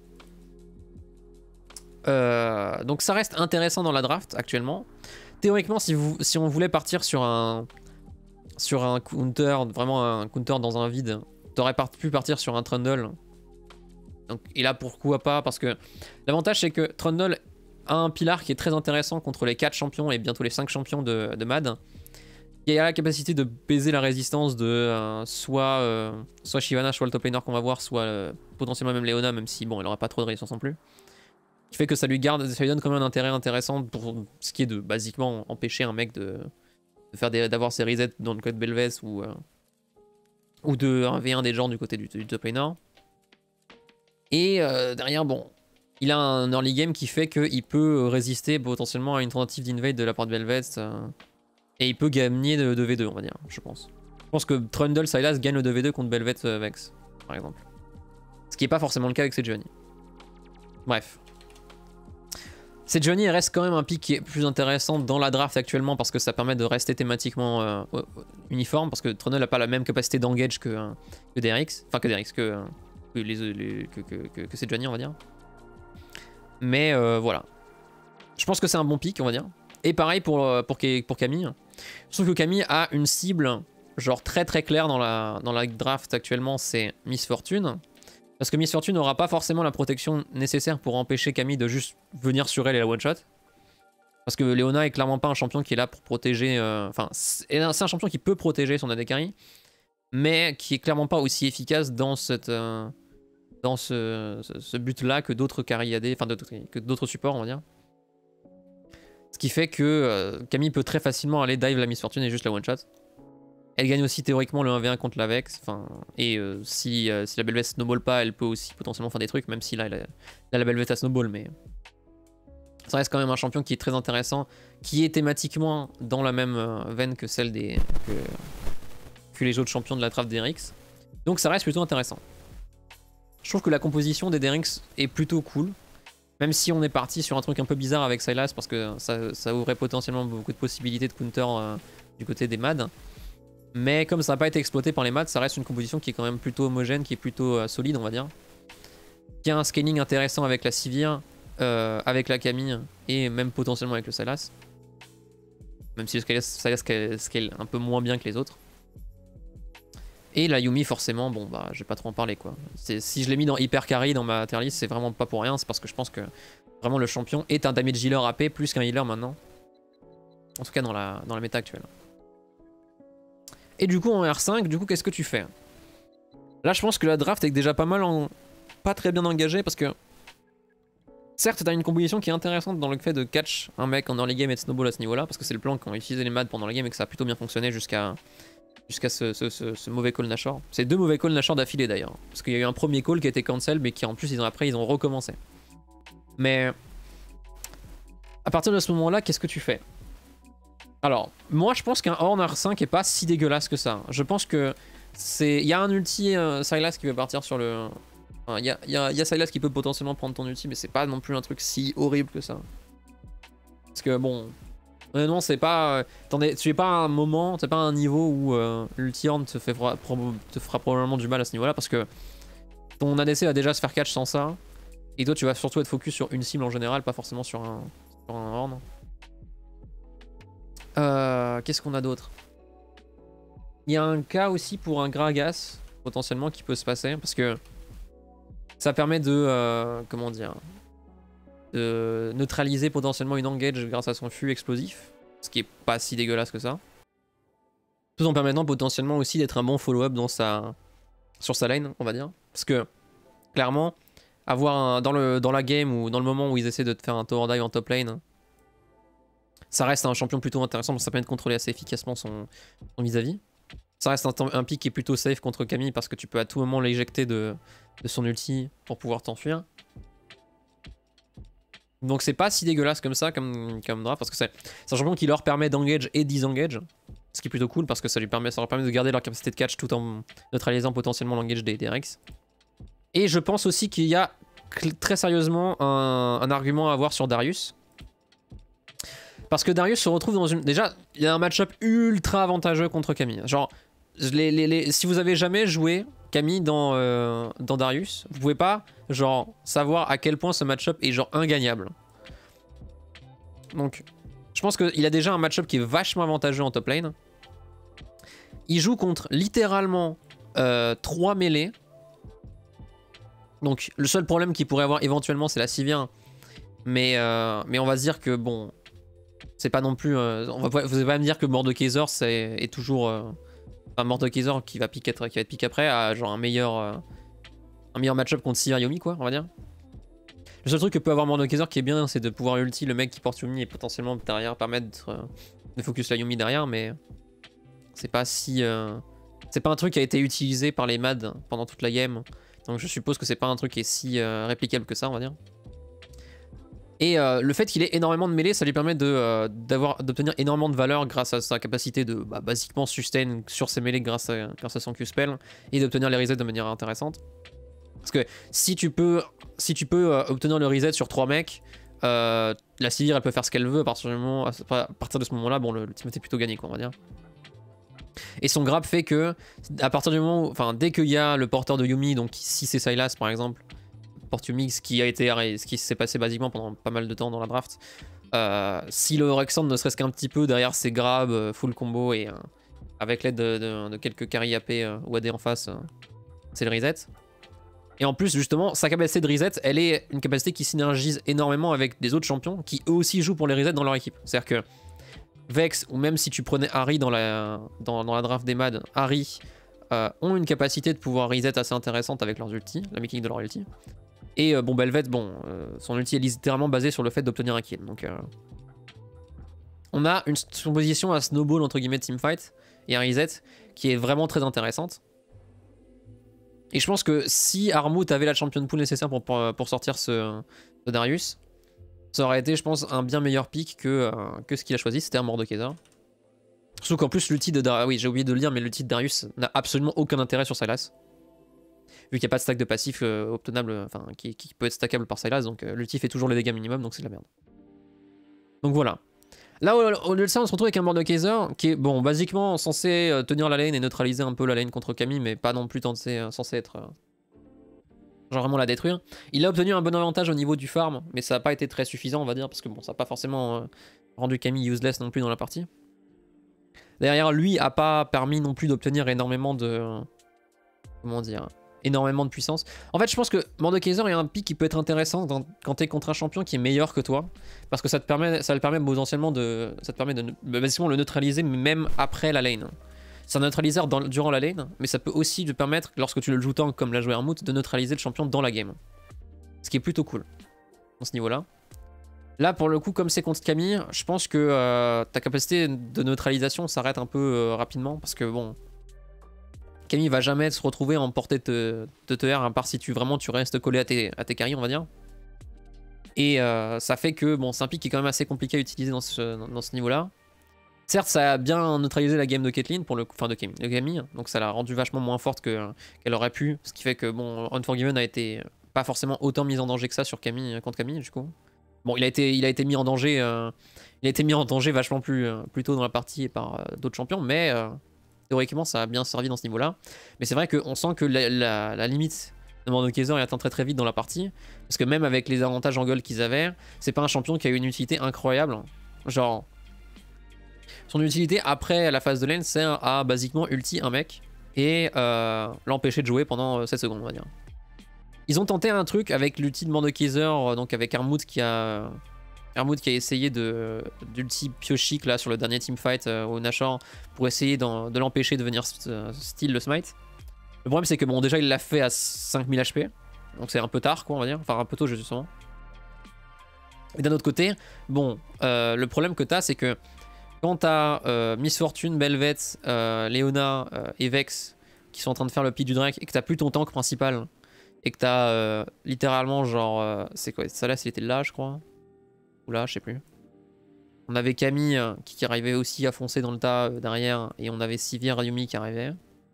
Euh, donc ça reste intéressant dans la draft actuellement. Théoriquement si, vous, si on voulait partir sur un, sur un counter, vraiment un counter dans un vide, t'aurais par pu partir sur un Trundle. Donc, et là pourquoi pas, parce que l'avantage c'est que Trundle a un pilar qui est très intéressant contre les quatre champions et bientôt les cinq champions de, de M A D, Il y a la capacité de baiser la résistance de euh, soit, euh, soit Shyvana, soit le top laner qu'on va voir, soit euh, potentiellement même Leona, même si bon, elle aura pas trop de résistance non plus. Qui fait que ça lui garde, ça lui donne quand même un intérêt intéressant pour ce qui est de basiquement empêcher un mec de, de faire d'avoir ses resets dans le code Belvès ou, euh, ou de un v un des gens du côté du, du top laner. Et euh, derrière, bon, il a un early game qui fait qu'il peut résister potentiellement à une tentative d'invade de la part de Belveth. Euh, et il peut gagner de deux v deux, on va dire, je pense. Je pense que Trundle Sylas gagne le deux v deux contre Belveth euh, Vex, par exemple. Ce qui n'est pas forcément le cas avec Sejuani. Bref. Sejuani reste quand même un pick qui est plus intéressant dans la draft actuellement parce que ça permet de rester thématiquement euh, uniforme. Parce que Trundle n'a pas la même capacité d'engage que, euh, que D R X. Enfin, que D R X, que, euh, que, les, les, que, que, que, que Sejuani, on va dire. Mais euh, voilà. Je pense que c'est un bon pick, on va dire. Et pareil pour, pour, pour Camille. Je trouve que Camille a une cible genre très très claire dans la, dans la draft actuellement, c'est Miss Fortune. Parce que Miss Fortune n'aura pas forcément la protection nécessaire pour empêcher Camille de juste venir sur elle et la one-shot. Parce que Leona est clairement pas un champion qui est là pour protéger... Enfin, euh, c'est un champion qui peut protéger son A D carry, mais qui est clairement pas aussi efficace dans cette... Euh, dans ce, ce, ce but-là que d'autres carry A D, enfin que d'autres supports, on va dire. Ce qui fait que euh, Camille peut très facilement aller dive la Miss Fortune et juste la one-shot. Elle gagne aussi théoriquement le un v un contre la Vex. Et euh, si, euh, si la Belveth snowball pas, elle peut aussi potentiellement faire des trucs, même si là, là, là la Belveth a snowball. Mais ça reste quand même un champion qui est très intéressant, qui est thématiquement dans la même euh, veine que celle des que, que les autres champions de la draft D R X. Donc ça reste plutôt intéressant. Je trouve que la composition des D R X est plutôt cool. Même si on est parti sur un truc un peu bizarre avec Sylas parce que ça, ça ouvrait potentiellement beaucoup de possibilités de counter euh, du côté des M A D. Mais comme ça n'a pas été exploité par les M A D, ça reste une composition qui est quand même plutôt homogène, qui est plutôt euh, solide, on va dire. Qui a un scaling intéressant avec la Sivir, euh, avec la Camille et même potentiellement avec le Sylas. Même si le Sylas scale un peu moins bien que les autres. Et la Yuumi, forcément, bon bah je vais pas trop en parler quoi. Si je l'ai mis dans hyper carry dans ma tier list, c'est vraiment pas pour rien, c'est parce que je pense que vraiment le champion est un damage healer A P plus qu'un healer maintenant. En tout cas dans la, dans la méta actuelle. Et du coup en R cinq, du coup qu'est-ce que tu fais? Là je pense que la draft est déjà pas mal en... pas très bien engagée parce que... Certes t'as une composition qui est intéressante dans le fait de catch un mec en early game et de snowball à ce niveau là, parce que c'est le plan qu'ont utilisé les M A D pendant la game et que ça a plutôt bien fonctionné jusqu'à... Jusqu'à ce, ce, ce, ce mauvais call Nashor. C'est deux mauvais calls Nashor d'affilée d'ailleurs. Parce qu'il y a eu un premier call qui a été cancel, mais qui en plus, ils ont, après, ils ont recommencé. Mais à partir de ce moment-là, qu'est-ce que tu fais? Alors, moi je pense qu'un Horn R cinq est pas si dégueulasse que ça. Je pense que c'est... Il y a un ulti euh, Sylas qui va partir sur le... Enfin, il y a, y, a, y a Sylas qui peut potentiellement prendre ton ulti, mais c'est pas non plus un truc si horrible que ça. Parce que bon... Non, c'est pas. Attendez, tu es pas à un moment, c'est pas à un niveau où euh, l'ulti Horn te, fait, te fera probablement du mal à ce niveau-là parce que ton A D C va déjà se faire catch sans ça. Et toi, tu vas surtout être focus sur une cible en général, pas forcément sur un, sur un Horn. Euh, Qu'est-ce qu'on a d'autre? Il y a un cas aussi pour un Gragas, potentiellement, qui peut se passer parce que ça permet de. Euh, comment dire? De neutraliser potentiellement une engage grâce à son fût explosif, ce qui est pas si dégueulasse que ça. Tout en permettant potentiellement aussi d'être un bon follow-up dans sa... sur sa lane, on va dire. Parce que, clairement, avoir un... dans, le... dans la game ou dans le moment où ils essaient de te faire un tower dive en top lane, ça reste un champion plutôt intéressant, parce que ça permet de contrôler assez efficacement son vis-à-vis. -vis. Ça reste un, un pick qui est plutôt safe contre Camille, parce que tu peux à tout moment l'éjecter de... de son ulti pour pouvoir t'enfuir. Donc c'est pas si dégueulasse comme ça, comme, comme draft, parce que c'est un champion qui leur permet d'engage et disengage, ce qui est plutôt cool parce que ça, lui permet, ça leur permet de garder leur capacité de catch tout en neutralisant potentiellement l'engage des D R X. Et je pense aussi qu'il y a très sérieusement un, un argument à avoir sur Darius. Parce que Darius se retrouve dans une... Déjà, il y a un match-up ultra avantageux contre Camille. Genre, les, les, les... si vous avez jamais joué Camille dans, euh, dans Darius, vous pouvez pas genre savoir à quel point ce match-up est genre ingagnable. Donc je pense qu'il a déjà un match-up qui est vachement avantageux en top lane. Il joue contre littéralement euh, trois mêlées. Donc le seul problème qu'il pourrait avoir éventuellement c'est la Sivir. Mais, euh, mais on va se dire que bon, C'est pas non plus... Euh, on va, vous allez pas me dire que Mordekaiser est, est toujours... Euh, enfin, Mordekaiser qui va, pique, qui va être pique après a genre un meilleur... Euh, un meilleur match-up contre Sivir Yomi, quoi, on va dire. Le seul truc que peut avoir Mordekaiser qui est bien, c'est de pouvoir ulti le mec qui porte Yomi et potentiellement derrière permettre euh, de focus la Yomi derrière, mais c'est pas si... Euh, c'est pas un truc qui a été utilisé par les M A D pendant toute la game, donc je suppose que c'est pas un truc qui est si euh, réplicable que ça, on va dire. Et euh, le fait qu'il ait énormément de mêlée, ça lui permet de, euh, d'avoir, d'obtenir énormément de valeur grâce à sa capacité de bah, basiquement sustain sur ses mêlées grâce à, grâce à son Q-spell et d'obtenir les resets de manière intéressante. Parce que si tu peux, si tu peux euh, obtenir le reset sur trois mecs, euh, la Sivir elle peut faire ce qu'elle veut à partir, du moment, à partir de ce moment là, bon, le, le team est plutôt gagné, quoi, on va dire. Et son grab fait que, à partir du moment où, enfin, dès qu'il y a le porteur de Yuumi, donc si c'est Sylas par exemple, porte Yuumi, ce qui a été, ce qui s'est passé basiquement pendant pas mal de temps dans la draft, euh, si le Rexand ne serait-ce qu'un petit peu derrière ses grabs, full combo et euh, avec l'aide de, de, de quelques carry A P euh, ou A D en face, euh, c'est le reset. Et en plus, justement, sa capacité de reset, elle est une capacité qui synergise énormément avec des autres champions qui eux aussi jouent pour les resets dans leur équipe. C'est-à-dire que Vex, ou même si tu prenais Ahri dans la, dans, dans la draft des M A D, Ahri euh, ont une capacité de pouvoir reset assez intéressante avec leurs ultis, la mécanique de leur ulti. Et euh, bon, Belvet, bon, euh, son ulti est littéralement basé sur le fait d'obtenir un kill. Donc, euh, on a une composition à snowball entre guillemets de teamfight et un reset qui est vraiment très intéressante. Et je pense que si Armut avait la champion pool nécessaire pour, pour, pour sortir ce, ce Darius, ça aurait été, je pense, un bien meilleur pick que, euh, que ce qu'il a choisi, c'était un Mordekaiser. Surtout qu'en plus, l'ulti de Darius, oui, j'ai oublié de le dire, mais l'ulti de Darius n'a absolument aucun intérêt sur Sylas. Vu qu'il n'y a pas de stack de passif euh, obtenable, enfin, qui, qui peut être stackable par Sylas, donc euh, l'ulti fait toujours les dégâts minimum, donc c'est de la merde. Donc voilà. Là, au, au lieu de ça, on se retrouve avec un Mordekaiser qui est, bon, basiquement censé euh, tenir la lane et neutraliser un peu la lane contre Camille, mais pas non plus censé, euh, censé être... Euh, genre vraiment la détruire. Il a obtenu un bon avantage au niveau du farm, mais ça n'a pas été très suffisant, on va dire, parce que bon, ça n'a pas forcément euh, rendu Camille useless non plus dans la partie. Derrière, lui a pas permis non plus d'obtenir énormément de... Euh, comment dire énormément de puissance. En fait, je pense que Mordekaiser est un pick qui peut être intéressant dans, quand t'es contre un champion qui est meilleur que toi, parce que ça te permet, ça le permet potentiellement de, ça te permet de basiquement le neutraliser même après la lane. C'est un neutraliseur dans, durant la lane, mais ça peut aussi te permettre, lorsque tu le joues tank comme l'a joué Armut, de neutraliser le champion dans la game. Ce qui est plutôt cool, dans ce niveau-là. Là, pour le coup, comme c'est contre Camille, je pense que euh, ta capacité de neutralisation s'arrête un peu euh, rapidement, parce que bon... Camille va jamais se retrouver en portée de, de T R, à part si tu vraiment tu restes collé à tes, à tes carries, on va dire. Et euh, ça fait que bon, c'est un pick qui est quand même assez compliqué à utiliser dans ce, dans ce niveau-là. Certes, ça a bien neutralisé la game de Caitlyn, pour le, enfin de Camille, de Camille, donc ça l'a rendu vachement moins forte que, qu'elle aurait pu, ce qui fait que bon, Unforgiven a été pas forcément autant mise en danger que ça sur Camille, contre Camille, du coup. Bon, il a été, il a été mis en danger, euh, il a été mis en danger vachement plus, euh, plus tôt dans la partie par euh, d'autres champions, mais euh, théoriquement, ça a bien servi dans ce niveau-là. Mais c'est vrai qu'on sent que la, la, la limite de Mordekaiser est atteinte très très vite dans la partie. Parce que même avec les avantages en gold qu'ils avaient, c'est pas un champion qui a eu une utilité incroyable. Genre, son utilité après la phase de lane sert à basiquement ulti un mec et euh, l'empêcher de jouer pendant sept secondes, on va dire. Ils ont tenté un truc avec l'ulti de Mordekaiser, donc avec Armut qui a... Armut qui a essayé de d'ulti piochique là sur le dernier teamfight euh, au Nashor pour essayer de l'empêcher de venir euh, steal le smite. Le problème c'est que bon déjà il l'a fait à cinq mille H P, donc c'est un peu tard quoi on va dire, enfin un peu tôt justement. Et d'un autre côté, bon euh, le problème que t'as c'est que quand t'as euh, Miss Fortune, Belvet, euh, Leona euh, et Vex qui sont en train de faire le pied du Drake et que t'as plus ton tank principal et que t'as euh, littéralement genre euh, c'est quoi ça là c'était là je crois. Oula, je sais plus. On avait Camille euh, qui, qui arrivait aussi à foncer dans le tas euh, derrière. Et on avait Sivir Yuumi qui arrivait.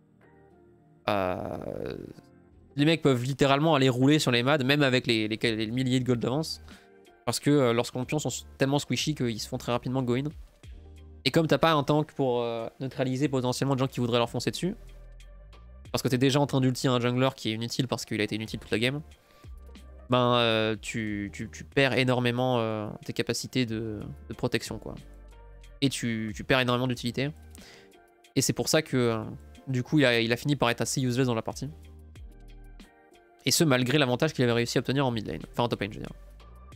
Euh... Les mecs peuvent littéralement aller rouler sur les M A D, même avec les, les, les milliers de gold d'avance. Parce que euh, leurs champions sont tellement squishy qu'ils se font très rapidement go in. Et comme t'as pas un tank pour euh, neutraliser potentiellement des gens qui voudraient leur foncer dessus. Parce que t'es déjà en train d'ulti un jungler qui est inutile parce qu'il a été inutile toute la game. Ben, euh, tu, tu, tu perds énormément euh, tes capacités de, de protection, quoi. Et tu, tu perds énormément d'utilité. Et c'est pour ça que, euh, du coup, il a, il a fini par être assez useless dans la partie. Et ce, malgré l'avantage qu'il avait réussi à obtenir en mid lane. Enfin, en top lane, je veux dire.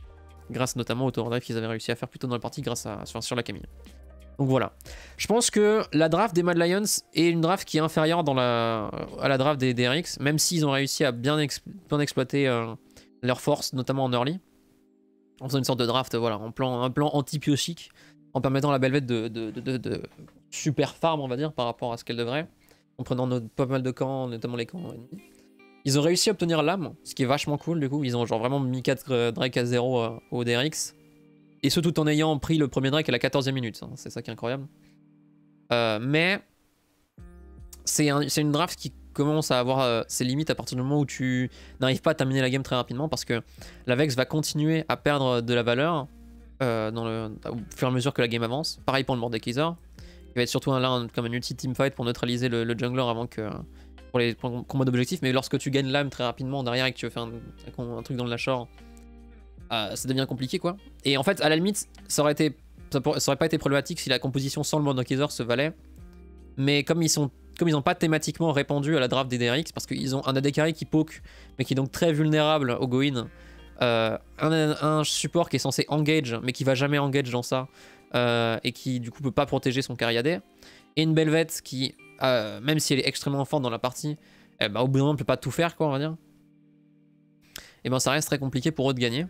grâce notamment au tower drive qu'ils avaient réussi à faire plus tôt dans la partie grâce à, sur, sur la Camille. Donc voilà. Je pense que la draft des Mad Lions est une draft qui est inférieure dans la, à la draft des D R X, même s'ils ont réussi à bien, ex, bien exploiter euh, leurs forces, notamment en early, en faisant une sorte de draft, voilà, en plan, un plan anti-piochique, en permettant à la Belvette de, de, de, de, de super farm, on va dire, par rapport à ce qu'elle devrait, en prenant notre, pas mal de camps, notamment les camps ennemis. Ils ont réussi à obtenir l'âme, ce qui est vachement cool du coup, ils ont genre vraiment mis quatre euh, Drake à zéro euh, au D R X. Et ce tout en ayant pris le premier Drake à la quatorzième minute, hein. C'est ça qui est incroyable. Euh, mais c'est un, une draft qui commence à avoir euh, ses limites à partir du moment où tu n'arrives pas à terminer la game très rapidement, parce que la Vex va continuer à perdre de la valeur euh, dans le, au fur et à mesure que la game avance. Pareil pour le Mordekaiser, qui va être surtout un, là un, comme un ulti teamfight pour neutraliser le, le jungler avant que... pour les pour combats d'objectifs, mais lorsque tu gagnes l'âme très rapidement derrière et que tu veux faire un, un truc dans le Nashor, euh, ça devient compliqué quoi. Et en fait, à la limite, ça aurait été, ça, pour, ça aurait pas été problématique si la composition sans le Mordekaiser se valait. Mais comme ils sont, comme ils n'ont pas thématiquement répandu à la draft des D R X, parce qu'ils ont un A D carry qui poke, mais qui est donc très vulnérable au go-in, euh, un, un support qui est censé engage, mais qui va jamais engage dans ça, euh, et qui du coup peut pas protéger son carry A D, et une Belvette qui, euh, même si elle est extrêmement forte dans la partie, eh ben, au bout d'un moment ne peut pas tout faire quoi on va dire. Et ben ça reste très compliqué pour eux de gagner.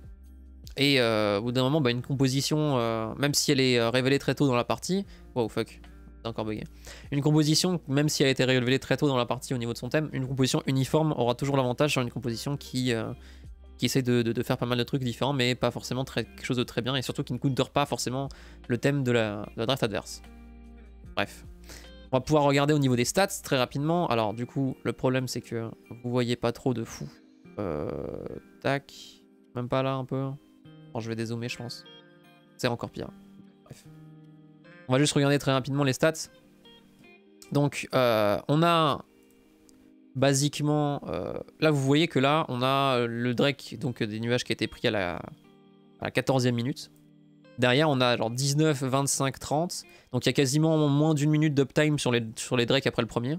Et euh, au bout d'un moment, bah, une composition, euh, même si elle est euh, révélée très tôt dans la partie, wow fuck, c'est encore bugué. Une composition, même si elle a été révélée très tôt dans la partie au niveau de son thème, une composition uniforme aura toujours l'avantage sur une composition qui, euh, qui essaie de, de, de faire pas mal de trucs différents, mais pas forcément très, quelque chose de très bien, et surtout qui ne counter pas forcément le thème de la, de la draft adverse. Bref. On va pouvoir regarder au niveau des stats très rapidement. Alors du coup, le problème c'est que vous voyez pas trop de fou. Euh, tac. Même pas là un peu. Bon, je vais dézoomer je pense. C'est encore pire. Bref. On va juste regarder très rapidement les stats. Donc euh, on a basiquement... Euh, là vous voyez que là on a le Drake donc des nuages qui a été pris à la, à la quatorzième minute. Derrière, on a genre dix-neuf, vingt-cinq, trente. Donc il y a quasiment moins d'une minute d'uptime sur les, sur les Drakes après le premier.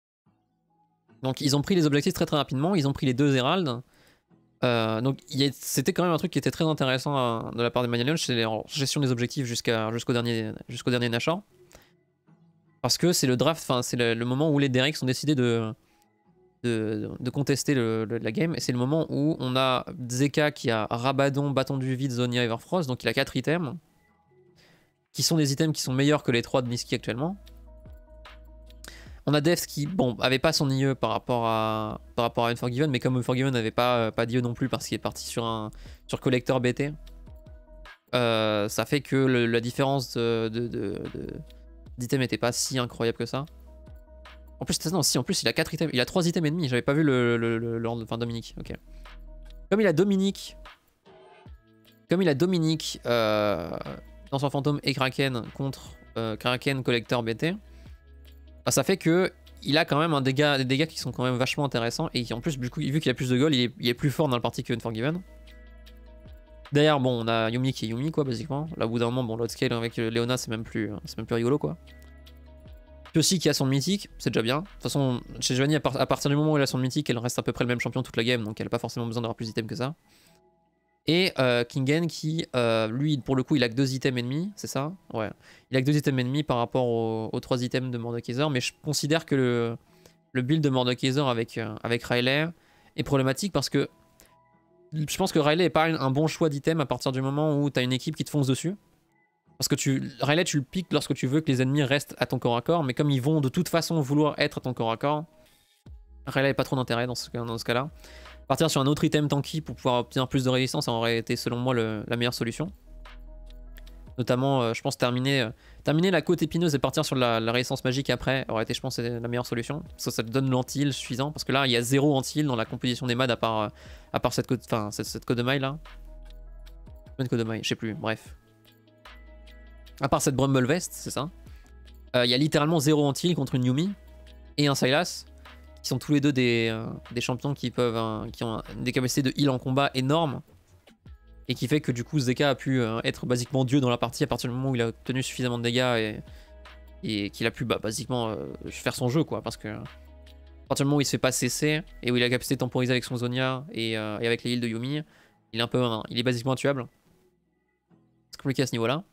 Donc ils ont pris les objectifs très très rapidement. Ils ont pris les deux Herald. Euh, donc c'était quand même un truc qui était très intéressant à, de la part des Manialions, c'est la gestion des objectifs jusqu'à jusqu'au dernier, jusqu'au dernier Nashor. Parce que c'est le draft, enfin c'est le, le moment où les D R X ont décidé de, de, de contester le, le, la game. Et c'est le moment où on a Zeka qui a Rabadon, Bâton du Vide, Zonia, Everfrost. Donc il a quatre items. Qui sont des items qui sont meilleurs que les trois de Niski actuellement. On a Devs qui, bon, avait pas son I E par rapport à, par rapport à Unforgiven, mais comme Unforgiven n'avait pas, pas d'I E non plus parce qu'il est parti sur un sur Collector B T, euh, ça fait que le, la différence de, de, de, de, d'items n'était pas si incroyable que ça. En plus, non, si, en plus il a quatre items, il a trois items ennemis, j'avais pas vu le, le, le, le enfin Dominique, ok. Comme il a Dominique, comme il a Dominique, euh, Danseur Fantôme et Kraken contre euh, Kraken Collector B T, bah, ça fait que il a quand même un dégât, des dégâts qui sont quand même vachement intéressants et qui en plus, du coup, vu qu'il a plus de gold, il est, il est plus fort dans le parti que Unforgiven. Derrière, bon, on a Yumi qui est Yumi, quoi, basiquement. Là, au bout d'un moment, bon, l'autre scale avec Léona, c'est même plus, c'est même plus rigolo, quoi. Piosi qui a son mythique, c'est déjà bien. De toute façon, chez Giovanni, à, par à partir du moment où elle a son mythique, elle reste à peu près le même champion toute la game, donc elle n'a pas forcément besoin d'avoir plus d'items que ça. Et euh, Kingen qui, euh, lui, pour le coup, il a que deux items ennemis, c'est ça? Ouais. Il a que deux items ennemis par rapport aux, aux trois items de Mordekaiser, mais je considère que le, le build de Mordekaiser avec, euh, avec Riley est problématique parce que je pense que Riley est pas un bon choix d'item à partir du moment où tu as une équipe qui te fonce dessus. Parce que tu, Riley, tu le piques lorsque tu veux que les ennemis restent à ton corps à corps, mais comme ils vont de toute façon vouloir être à ton corps à corps, Riley n'a pas trop d'intérêt dans ce, dans ce cas-là. Partir sur un autre item tanky pour pouvoir obtenir plus de résistance, ça aurait été selon moi le, la meilleure solution. Notamment, euh, je pense, terminer, euh, terminer la côte épineuse et partir sur la, la résistance magique après aurait été, je pense, la meilleure solution. Ça, ça te donne l'anti-heal suffisant. Parce que là, il y a zéro anti-heal dans la composition des mads à part, euh, à part cette côte, enfin, cette, cette côte de maille là. Une côte de maille, je sais plus, bref. À part cette Brumble Vest, c'est ça. Euh, il y a littéralement zéro anti-heal contre une Yumi et un Sylas, qui sont tous les deux des, euh, des champions qui peuvent, euh, qui ont des capacités de heal en combat énormes. Et qui fait que du coup Zeka a pu euh, être basiquement dieu dans la partie à partir du moment où il a obtenu suffisamment de dégâts et, et qu'il a pu bah, basiquement euh, faire son jeu quoi. Parce que à partir du moment où il se fait pas cesser et où il a la capacité de temporiser avec son Zonia et, euh, et avec les heals de Yumi, Il est un peu, il est basiquement intuable. C'est compliqué à ce niveau-là.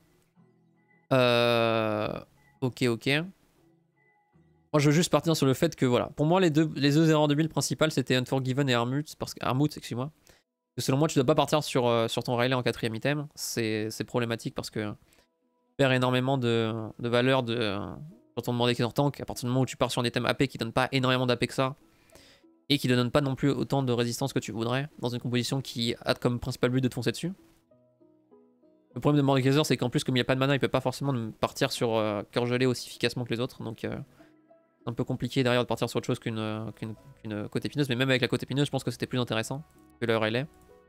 Euh, ok, ok. Moi, je veux juste partir sur le fait que, voilà, pour moi, les deux, les deux erreurs de build principales, c'était Unforgiven et Armut, parce que Armut, excuse-moi. Selon moi, tu dois pas partir sur, euh, sur ton Riley en quatrième item. C'est problématique parce que tu perds énormément de, de valeur de, euh, sur ton demandé en tank. À partir du moment où tu pars sur un item A P qui donne pas énormément d'A P que ça, et qui ne donne pas non plus autant de résistance que tu voudrais, dans une composition qui a comme principal but de te foncer dessus. Le problème de Mordekaiser, c'est qu'en plus, comme il n'y a pas de mana, il peut pas forcément partir sur euh, cœur gelé aussi efficacement que les autres. Donc euh, c'est un peu compliqué derrière de partir sur autre chose qu'une euh, qu'une qu'une côte épineuse. Mais même avec la côte épineuse, je pense que c'était plus intéressant que le Riley.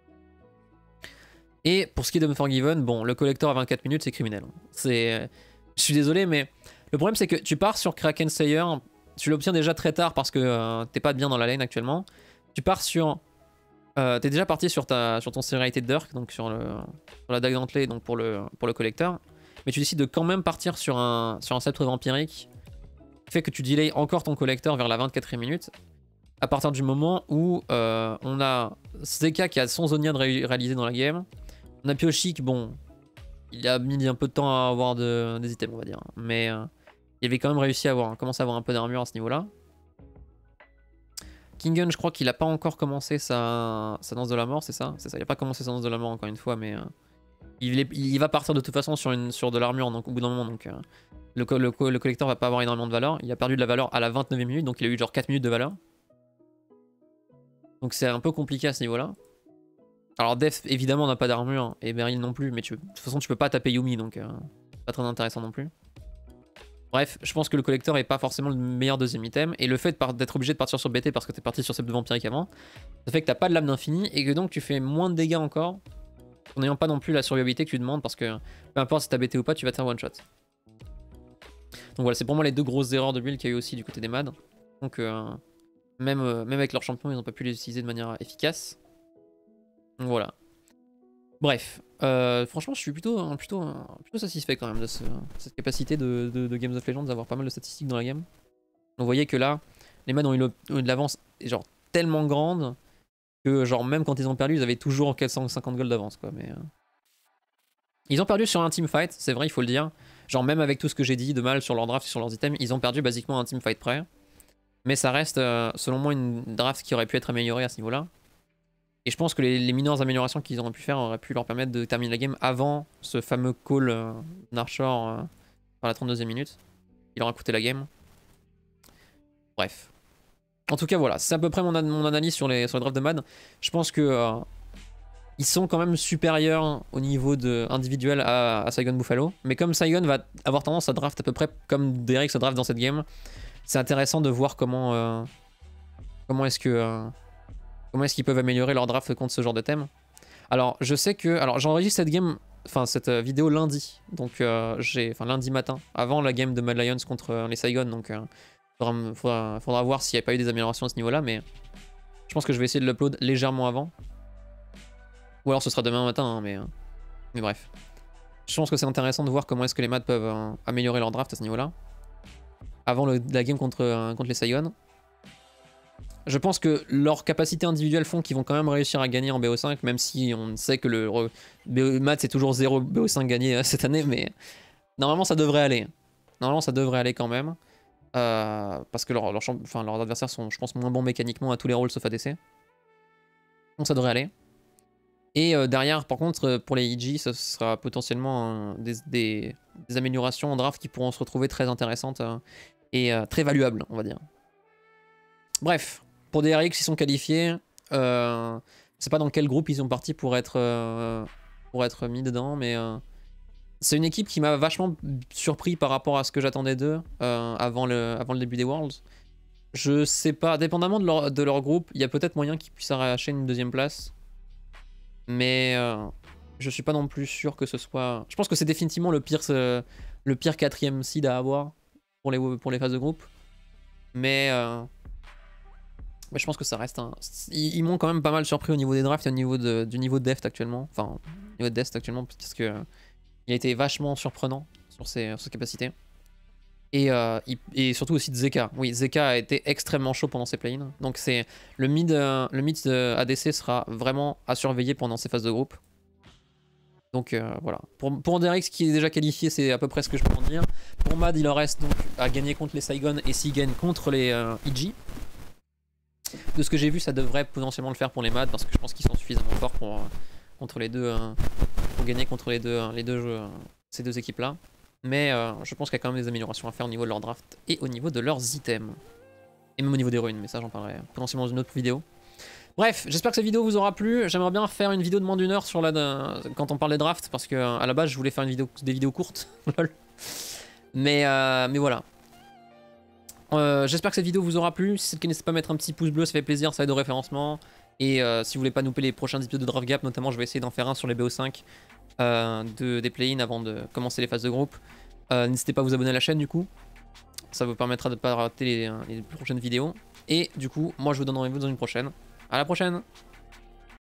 Et pour ce qui est de Unforgiven, bon, le collector à vingt-quatre minutes, c'est criminel. C'est, je suis désolé, mais le problème, c'est que tu pars sur Kraken Slayer, tu l'obtiens déjà très tard parce que euh, t'es pas bien dans la lane actuellement. Tu pars sur... Euh, t'es déjà parti sur, ta, sur ton Serenity Dirk, donc sur, le, sur la dague dentelée, donc pour le, pour le collector. Mais tu décides de quand même partir sur un, sur un sceptre vampirique, qui fait que tu delay encore ton collector vers la vingt-quatrième minute, à partir du moment où euh, on a Zeka qui a son Zonia de ré réalisé dans la game. On a Piochik, bon, il a mis un peu de temps à avoir de, des items, on va dire. Mais euh, il avait quand même réussi à avoir, commencer à avoir un peu d'armure à ce niveau-là. Kingen, je crois qu'il a pas encore commencé sa, sa danse de la mort, c'est ça? C'est ça, il a pas commencé sa danse de la mort encore une fois, mais euh, il, est, il va partir de toute façon sur, une, sur de l'armure donc, au bout d'un moment. Donc euh, le, le, le collector va pas avoir énormément de valeur. Il a perdu de la valeur à la vingt-neuvième minute, donc il a eu genre quatre minutes de valeur. Donc c'est un peu compliqué à ce niveau-là. Alors Def évidemment n'a pas d'armure et Beryl non plus, mais tu, de toute façon tu peux pas taper Yumi, donc euh, pas très intéressant non plus. Bref, je pense que le collector est pas forcément le meilleur deuxième item, et le fait d'être obligé de partir sur B T parce que t'es parti sur Sceptre Vampirique avant, ça fait que t'as pas de lame d'infini et que donc tu fais moins de dégâts encore, en n'ayant pas non plus la survivabilité que tu demandes, parce que peu importe si t'as B T ou pas, tu vas te faire one shot. Donc voilà, c'est pour moi les deux grosses erreurs de build qu'il y a eu aussi du côté des Mad. Donc euh, même, euh, même avec leurs champions, ils n'ont pas pu les utiliser de manière efficace. Donc voilà. Bref, euh, franchement, je suis plutôt, plutôt, plutôt satisfait quand même de ce, cette capacité de, de, de Games of Legends d'avoir pas mal de statistiques dans la game. Donc, vous voyez que là, les Mad ont eu, le, ont eu de l'avance genre tellement grande que genre même quand ils ont perdu, ils avaient toujours quatre cent cinquante gold d'avance quoi. Mais euh... ils ont perdu sur un teamfight, c'est vrai, il faut le dire. Genre même avec tout ce que j'ai dit de mal sur leur draft et sur leurs items, ils ont perdu basiquement un teamfight près. Mais ça reste, euh, selon moi, une draft qui aurait pu être améliorée à ce niveau-là. Et je pense que les, les mineures améliorations qu'ils auraient pu faire auraient pu leur permettre de terminer la game avant ce fameux call euh, Narshore euh, par la trente-deuxième minute. Il aura coûté la game. Bref. En tout cas, voilà. C'est à peu près mon, mon analyse sur les, sur les drafts de Mad. Je pense que euh, ils sont quand même supérieurs au niveau de, individuel à, à Saigon Buffalo. Mais comme Saigon va avoir tendance à draft à peu près comme Derek se draft dans cette game, c'est intéressant de voir comment, euh, comment est-ce que... Euh, Comment est-ce qu'ils peuvent améliorer leur draft contre ce genre de thème. Alors, je sais que... Alors, j'enregistre cette game... Enfin, cette vidéo lundi. Donc, euh, j'ai... Enfin, lundi matin. Avant la game de Mad Lions contre euh, les Saigon. Donc, il euh, faudra, faudra, faudra voir s'il n'y a pas eu des améliorations à ce niveau-là. Mais je pense que je vais essayer de l'upload légèrement avant. Ou alors, ce sera demain matin. Hein, mais, euh, mais bref. Je pense que c'est intéressant de voir comment est-ce que les Mad peuvent euh, améliorer leur draft à ce niveau-là. Avant le, la game contre, euh, contre les Saigon. Je pense que leurs capacités individuelles font qu'ils vont quand même réussir à gagner en B O cinq, même si on sait que le B O, Mad c'est toujours zéro B O cinq gagné euh, cette année, mais normalement ça devrait aller. Normalement ça devrait aller quand même. Euh, parce que leur, leur, enfin, leurs adversaires sont, je pense, moins bons mécaniquement à tous les rôles sauf A D C. Donc ça devrait aller. Et euh, derrière, par contre, pour les I G, ça sera potentiellement euh, des, des, des améliorations en draft qui pourront se retrouver très intéressantes euh, et euh, très valuables, on va dire. Bref. Pour D R X, ils sont qualifiés. Euh, je sais pas dans quel groupe ils sont partis pour être, euh, pour être mis dedans, mais euh, c'est une équipe qui m'a vachement surpris par rapport à ce que j'attendais d'eux euh, avant, le, avant le début des Worlds. Je sais pas, dépendamment de leur, de leur groupe, il y a peut-être moyen qu'ils puissent arracher une deuxième place. Mais euh, je suis pas non plus sûr que ce soit... Je pense que c'est définitivement le pire, euh, le pire quatrième seed à avoir pour les, pour les phases de groupe. Mais... Euh, Mais je pense que ça reste un... Ils, ils m'ont quand même pas mal surpris au niveau des drafts et au niveau de, du niveau de deft actuellement. Enfin, au niveau de deft actuellement, parce que il a été vachement surprenant sur ses, sur ses capacités. Et, euh, et surtout aussi de Zeka. Oui, Zeka a été extrêmement chaud pendant ses play-ins. Donc c'est le mid, euh, le mid de A D C sera vraiment à surveiller pendant ces phases de groupe. Donc euh, voilà. Pour, pour Derix qui est déjà qualifié, c'est à peu près ce que je peux en dire. Pour Mad, il en reste donc à gagner contre les Saigon et s'il gagne contre les euh, I G. De ce que j'ai vu, ça devrait potentiellement le faire pour les Mad parce que je pense qu'ils sont suffisamment forts pour, euh, contre les deux, euh, pour gagner contre les deux, euh, les deux jeux, euh, ces deux équipes-là. Mais euh, je pense qu'il y a quand même des améliorations à faire au niveau de leur draft et au niveau de leurs items. Et même au niveau des runes, mais ça j'en parlerai potentiellement dans une autre vidéo. Bref, j'espère que cette vidéo vous aura plu. J'aimerais bien faire une vidéo de moins d'une heure sur la, de, quand on parle des drafts, parce que à la base je voulais faire une vidéo, des vidéos courtes. mais, euh, mais voilà. Euh, j'espère que cette vidéo vous aura plu. Si c'est le cas, n'hésitez pas à mettre un petit pouce bleu, ça fait plaisir, ça aide au référencement. Et euh, si vous voulez pas louper les prochains épisodes de Draft Gap, notamment je vais essayer d'en faire un sur les B O cinq euh, de, des play-ins avant de commencer les phases de groupe. Euh, N'hésitez pas à vous abonner à la chaîne du coup. Ça vous permettra de ne pas rater les, les prochaines vidéos. Et du coup, moi je vous donne rendez-vous dans une prochaine. À la prochaine!